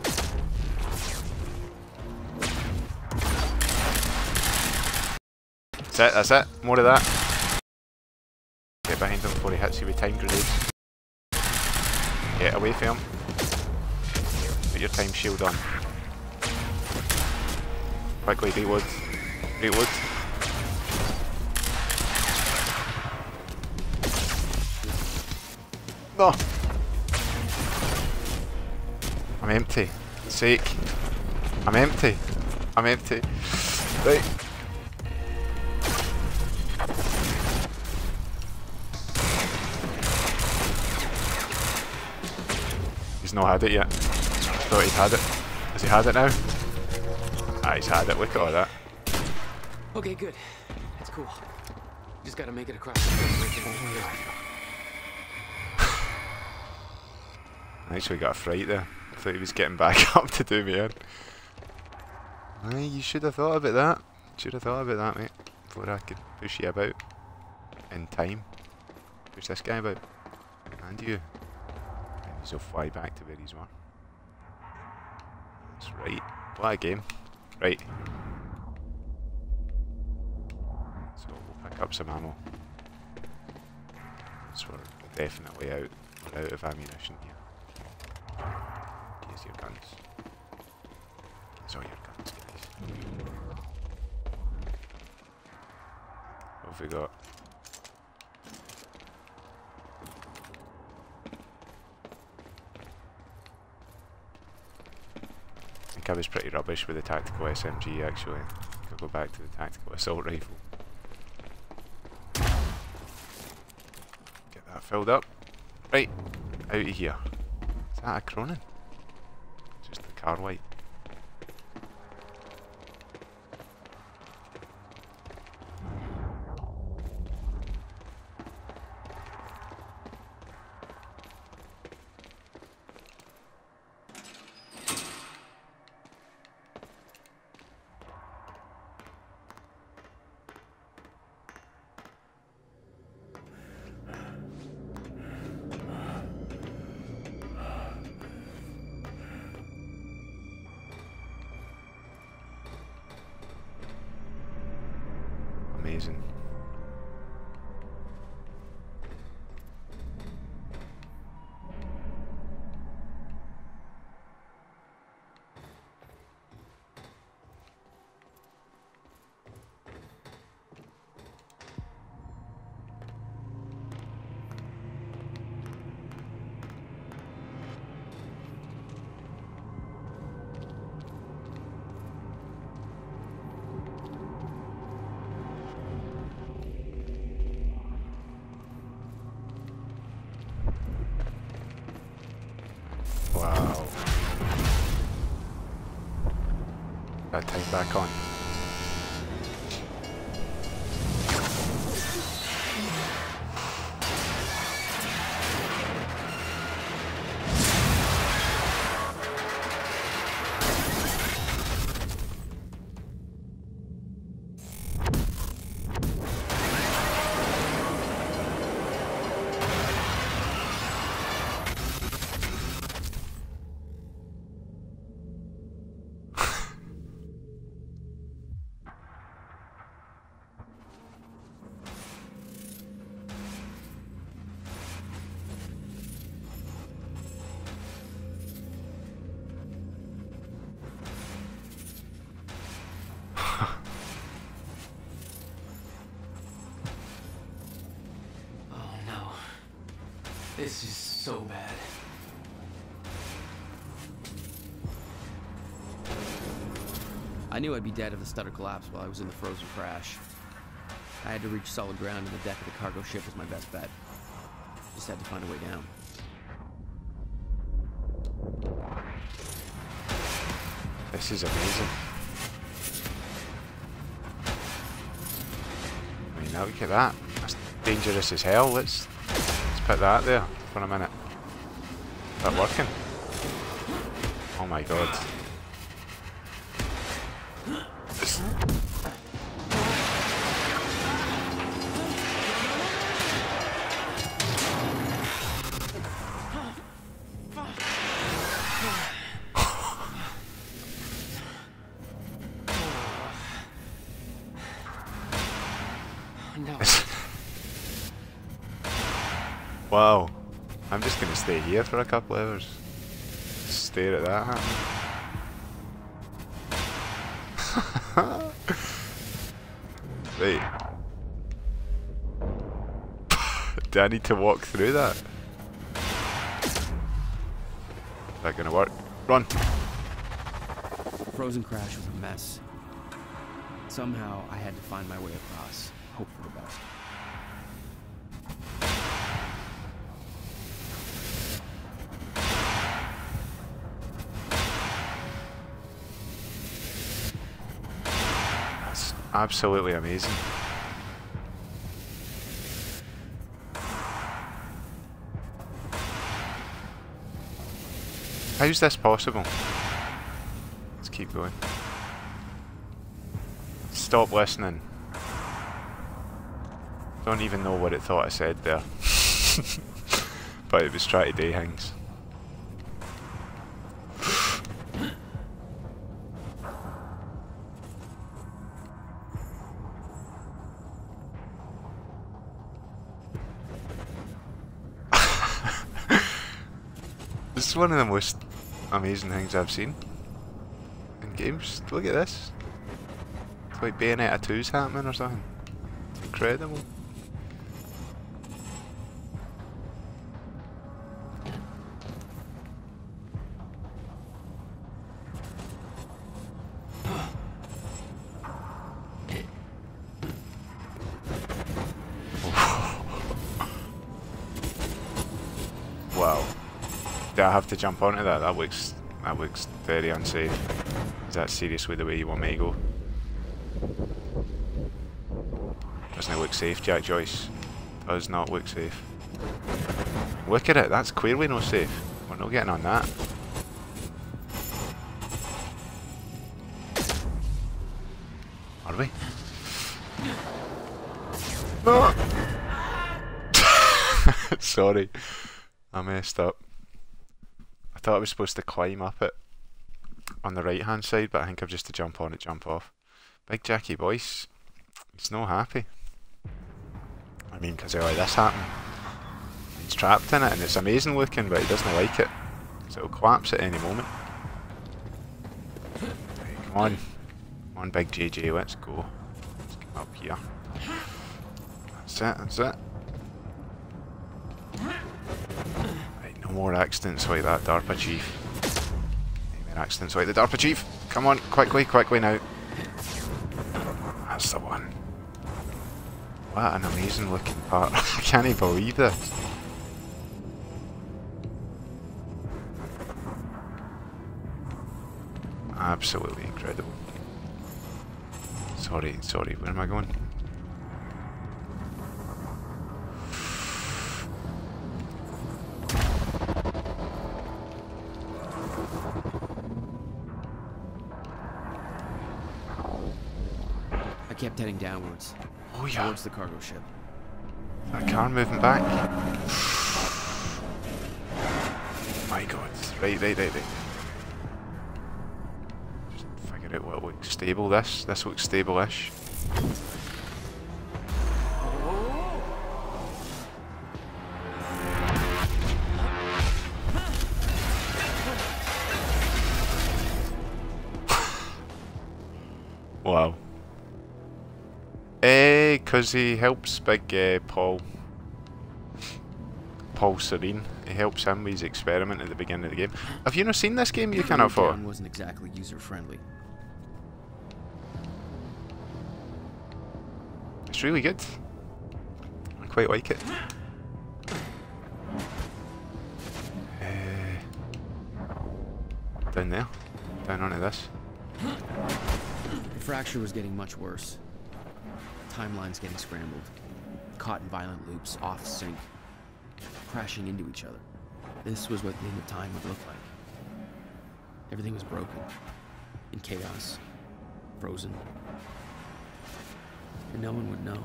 That's it, that's it. More of that. Get behind him before he hits you with time grenades. Get away from him. Put your time shield on. Quickly reload. Reload. No! I'm empty. Sake. I'm empty. I'm empty. Right. He's not had it yet. I thought he'd had it. Has he had it now? Ah, he's had it. Look at all that. Okay, good. That's cool. Just gotta make it across the bridge. I actually got a fright there. I thought he was getting back up to do me in. Aye, you should have thought about that. Should have thought about that, mate. Before I could push you about. In time. Push this guy about. And you. And he'll fly back to where he's were. That's right. What a game. Right. So we'll pick up some ammo. So we're definitely out. We're out of ammunition here. Here's your guns. Here's all your guns, guys. What have we got? I think I was pretty rubbish with the tactical S M G actually. Could go back to the tactical assault rifle. filled up. Right, out of here. Is that a Cronin? Just the car light. Amazing. Wow. That time back on. This is so bad. I knew I'd be dead if the stutter collapsed while I was in the frozen crash. I had to reach solid ground, and the deck of the cargo ship was my best bet. Just had to find a way down. This is amazing. I mean, now look at that. That's dangerous as hell. Let's let's put that there for a minute. Is that working? Oh my god. This No. Wow. I'm just gonna stay here for a couple hours. Stare at that happen. Wait. Do I need to walk through that? Is that gonna work? Run! Frozen crash was a mess. Somehow I had to find my way across. Hope for the best. That's absolutely amazing. How's this possible? Let's keep going. Stop listening. Don't even know what it thought I said there. But it was trying to do things. This is one of the most amazing things I've seen in games. Look at this. It's like Bayonetta two's happening or something. It's incredible. Wow. Do I have to jump onto that? That looks that looks very unsafe. Is that seriously the way you want me to go? Doesn't it look safe, Jack Joyce? Does not look safe. Look at it, that's clearly not safe. We're not getting on that. Are we? No! Sorry. I messed up. I thought I was supposed to climb up it on the right hand side, but I think I've just to jump on it, jump off. Big Jackie Boyce, he's no happy. I mean, because like this happened. He's trapped in it and it's amazing looking, but he doesn't like it. So it'll collapse at any moment. Right, come on. Come on, big J J, let's go. Let's get up here. That's it, that's it. Right, no more accidents like that, DARPA Chief. No more accidents like the DARPA Chief. Come on, quickly, quickly now. That's the one. What an amazing looking part. I can't even believe this. Absolutely incredible. Sorry, sorry, where am I going? I kept heading downwards. Oh yeah. Towards the cargo ship. That car moving back. My god. Right, right, right, right. Just figure out what looks stable this. This looks stable-ish. Wow. Eh, because he helps big uh, Paul. Paul Serene. He helps him with his experiment at the beginning of the game. Have you not seen this game you cannot for? Wasn't exactly user friendly. It's really good. I quite like it. Uh, down there. Down onto this. The fracture was getting much worse. Timelines getting scrambled. Caught in violent loops, off sync. Crashing into each other. This was what the end of time would look like. Everything was broken. In chaos. Frozen. And no one would know.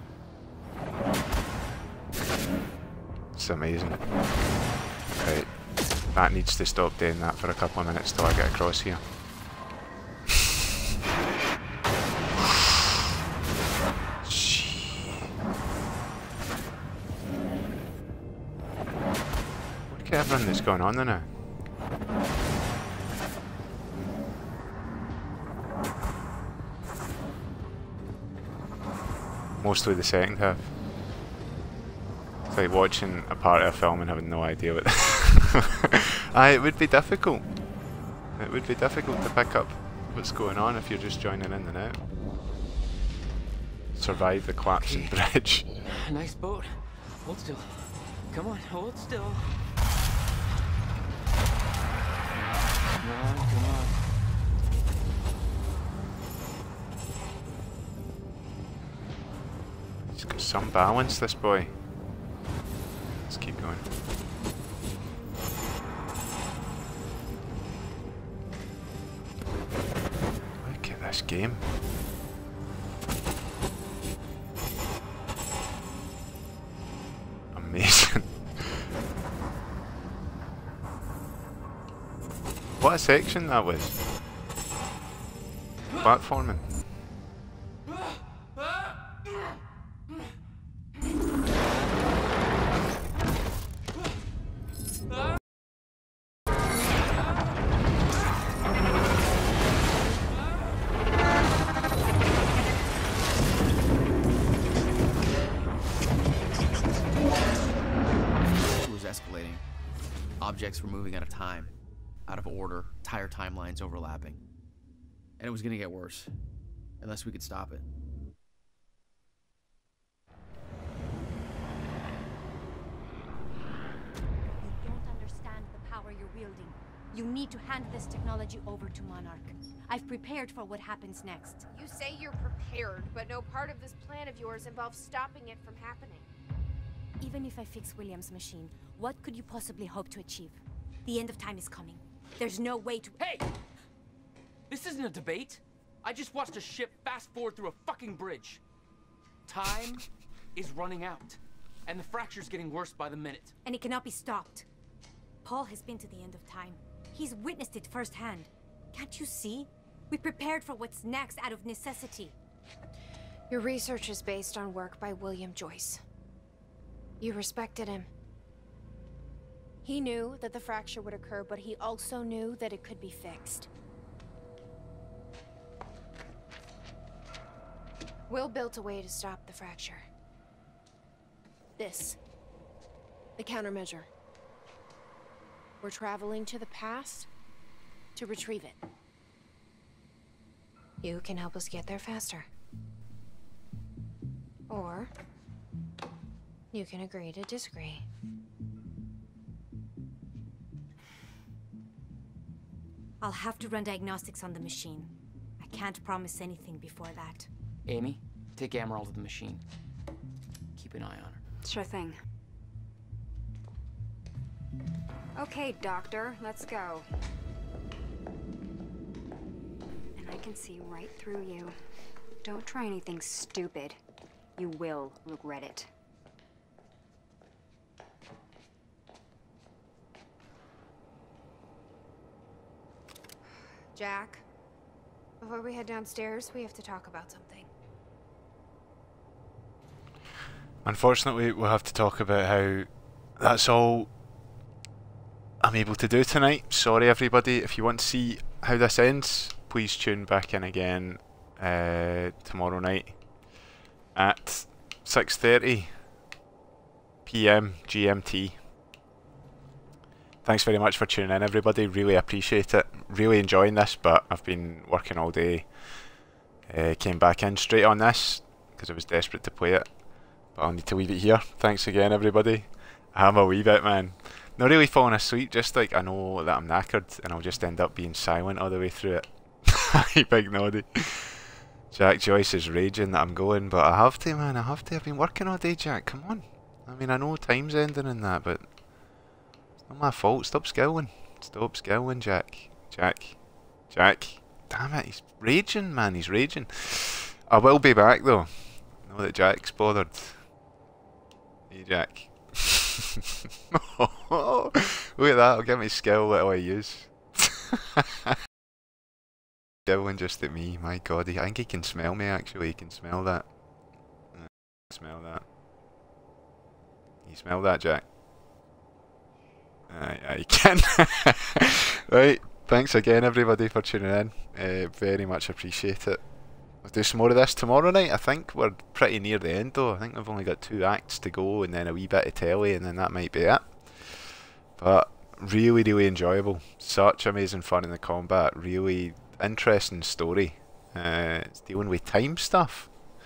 It's amazing. Right. That needs to stop doing that for a couple of minutes till I get across here. Look at everything that's going on there now. Mostly the second half. It's like watching a part of a film and having no idea what. Aye, it would be difficult. It would be difficult to pick up what's going on if you're just joining in and out. Survive the collapsing okay. bridge. Nice boat. Hold still. Come on, hold still. Come on, come on. He's got some balance, this boy. Let's keep going. Look at this game. Amazing. What a section that was. Platforming. Objects were moving out of time, out of order, entire timelines overlapping. And it was gonna get worse, unless we could stop it. You don't understand. building. You need to hand this technology over to Monarch. I've prepared for what happens next. You say you're prepared, but no part of this plan of yours involves stopping it from happening. Even if I fix William's machine, what could you possibly hope to achieve? The end of time is coming. There's no way to— Hey! This isn't a debate. I just watched a ship fast forward through a fucking bridge. Time is running out, and the fracture's getting worse by the minute. And it cannot be stopped. Paul has been to the end of time. He's witnessed it firsthand. Can't you see? We prepared for what's next out of necessity. Your research is based on work by William Joyce. You respected him. He knew that the fracture would occur, but he also knew that it could be fixed. Will built a way to stop the fracture. This. The countermeasure. We're traveling to the past to retrieve it. You can help us get there faster. Or you can agree to disagree. I'll have to run diagnostics on the machine. I can't promise anything before that. Amy, take Amaral to the machine. Keep an eye on her. Sure thing. Okay, Doctor, let's go. And I can see right through you. Don't try anything stupid. You will regret it. Jack, before we head downstairs, we have to talk about something. Unfortunately, we'll have to talk about how that's all I'm able to do tonight. Sorry everybody. If you want to see how this ends, please tune back in again uh, tomorrow night at six thirty p m G M T. Thanks very much for tuning in everybody, really appreciate it. Really enjoying this, but I've been working all day. Uh, came back in straight on this because I was desperate to play it. But I'll need to leave it here. Thanks again everybody. I'm a wee bit, man. Not really falling asleep, just like I know that I'm knackered and I'll just end up being silent all the way through it. Hi Big Noddy. Jack Joyce is raging that I'm going, but I have to, man, I have to. I've been working all day, Jack, come on. I mean, I know time's ending and that, but it's not my fault. Stop skilling. Stop skilling, Jack. Jack. Jack. Damn it, he's raging, man, he's raging. I will be back though. I know that Jack's bothered. Hey Jack. Look at that, I'll get my skill, what do I use? Skilling just at me, my god, I think he can smell me actually, he can smell that. Uh, smell that. You smell that, Jack? Uh, yeah, you can. Right, thanks again everybody for tuning in, uh, very much appreciate it. We'll do some more of this tomorrow night. I think we're pretty near the end though. I think we've only got two acts to go and then a wee bit of telly and then that might be it. But really, really enjoyable. Such amazing fun in the combat. Really interesting story. Uh, it's dealing with time stuff.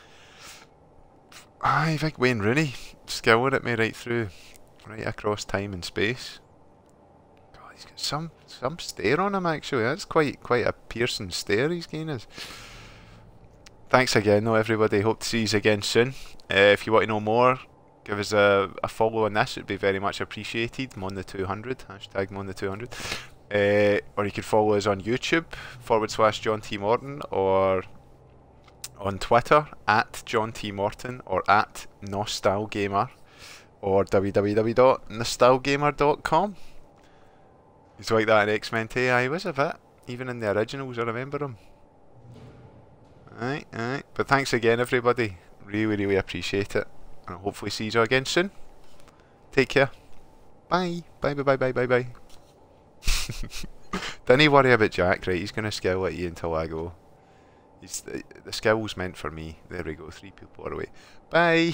I think Wayne Rooney skilling at me right through, right across time and space. God, he's got some some stare on him actually. That's quite quite a piercing stare he's getting us. Thanks again though everybody, hope to see you again soon. Uh, if you want to know more, give us a, a follow on this, it would be very much appreciated. Mon the two hundred, hashtag Mon the two hundred. Uh, or you could follow us on YouTube, forward slash John T Morton, or on Twitter, at John T Morton, or at Nostalgamer, or w w w dot nostalgamer dot com. He's like that in X-Men too, I was a bit, even in the originals I remember him. Alright, alright. But thanks again everybody. Really, really appreciate it. And I'll hopefully see you again soon. Take care. Bye. Bye, bye, bye, bye, bye, bye. Don't worry about Jack, right? He's going to skill at you until I go. He's the, the skill's meant for me. There we go. Three people are away. Bye.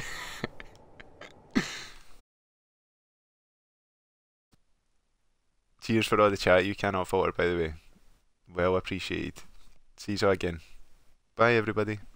Cheers for all the chat. You cannot falter, by the way. Well appreciated. See you again. Bye everybody.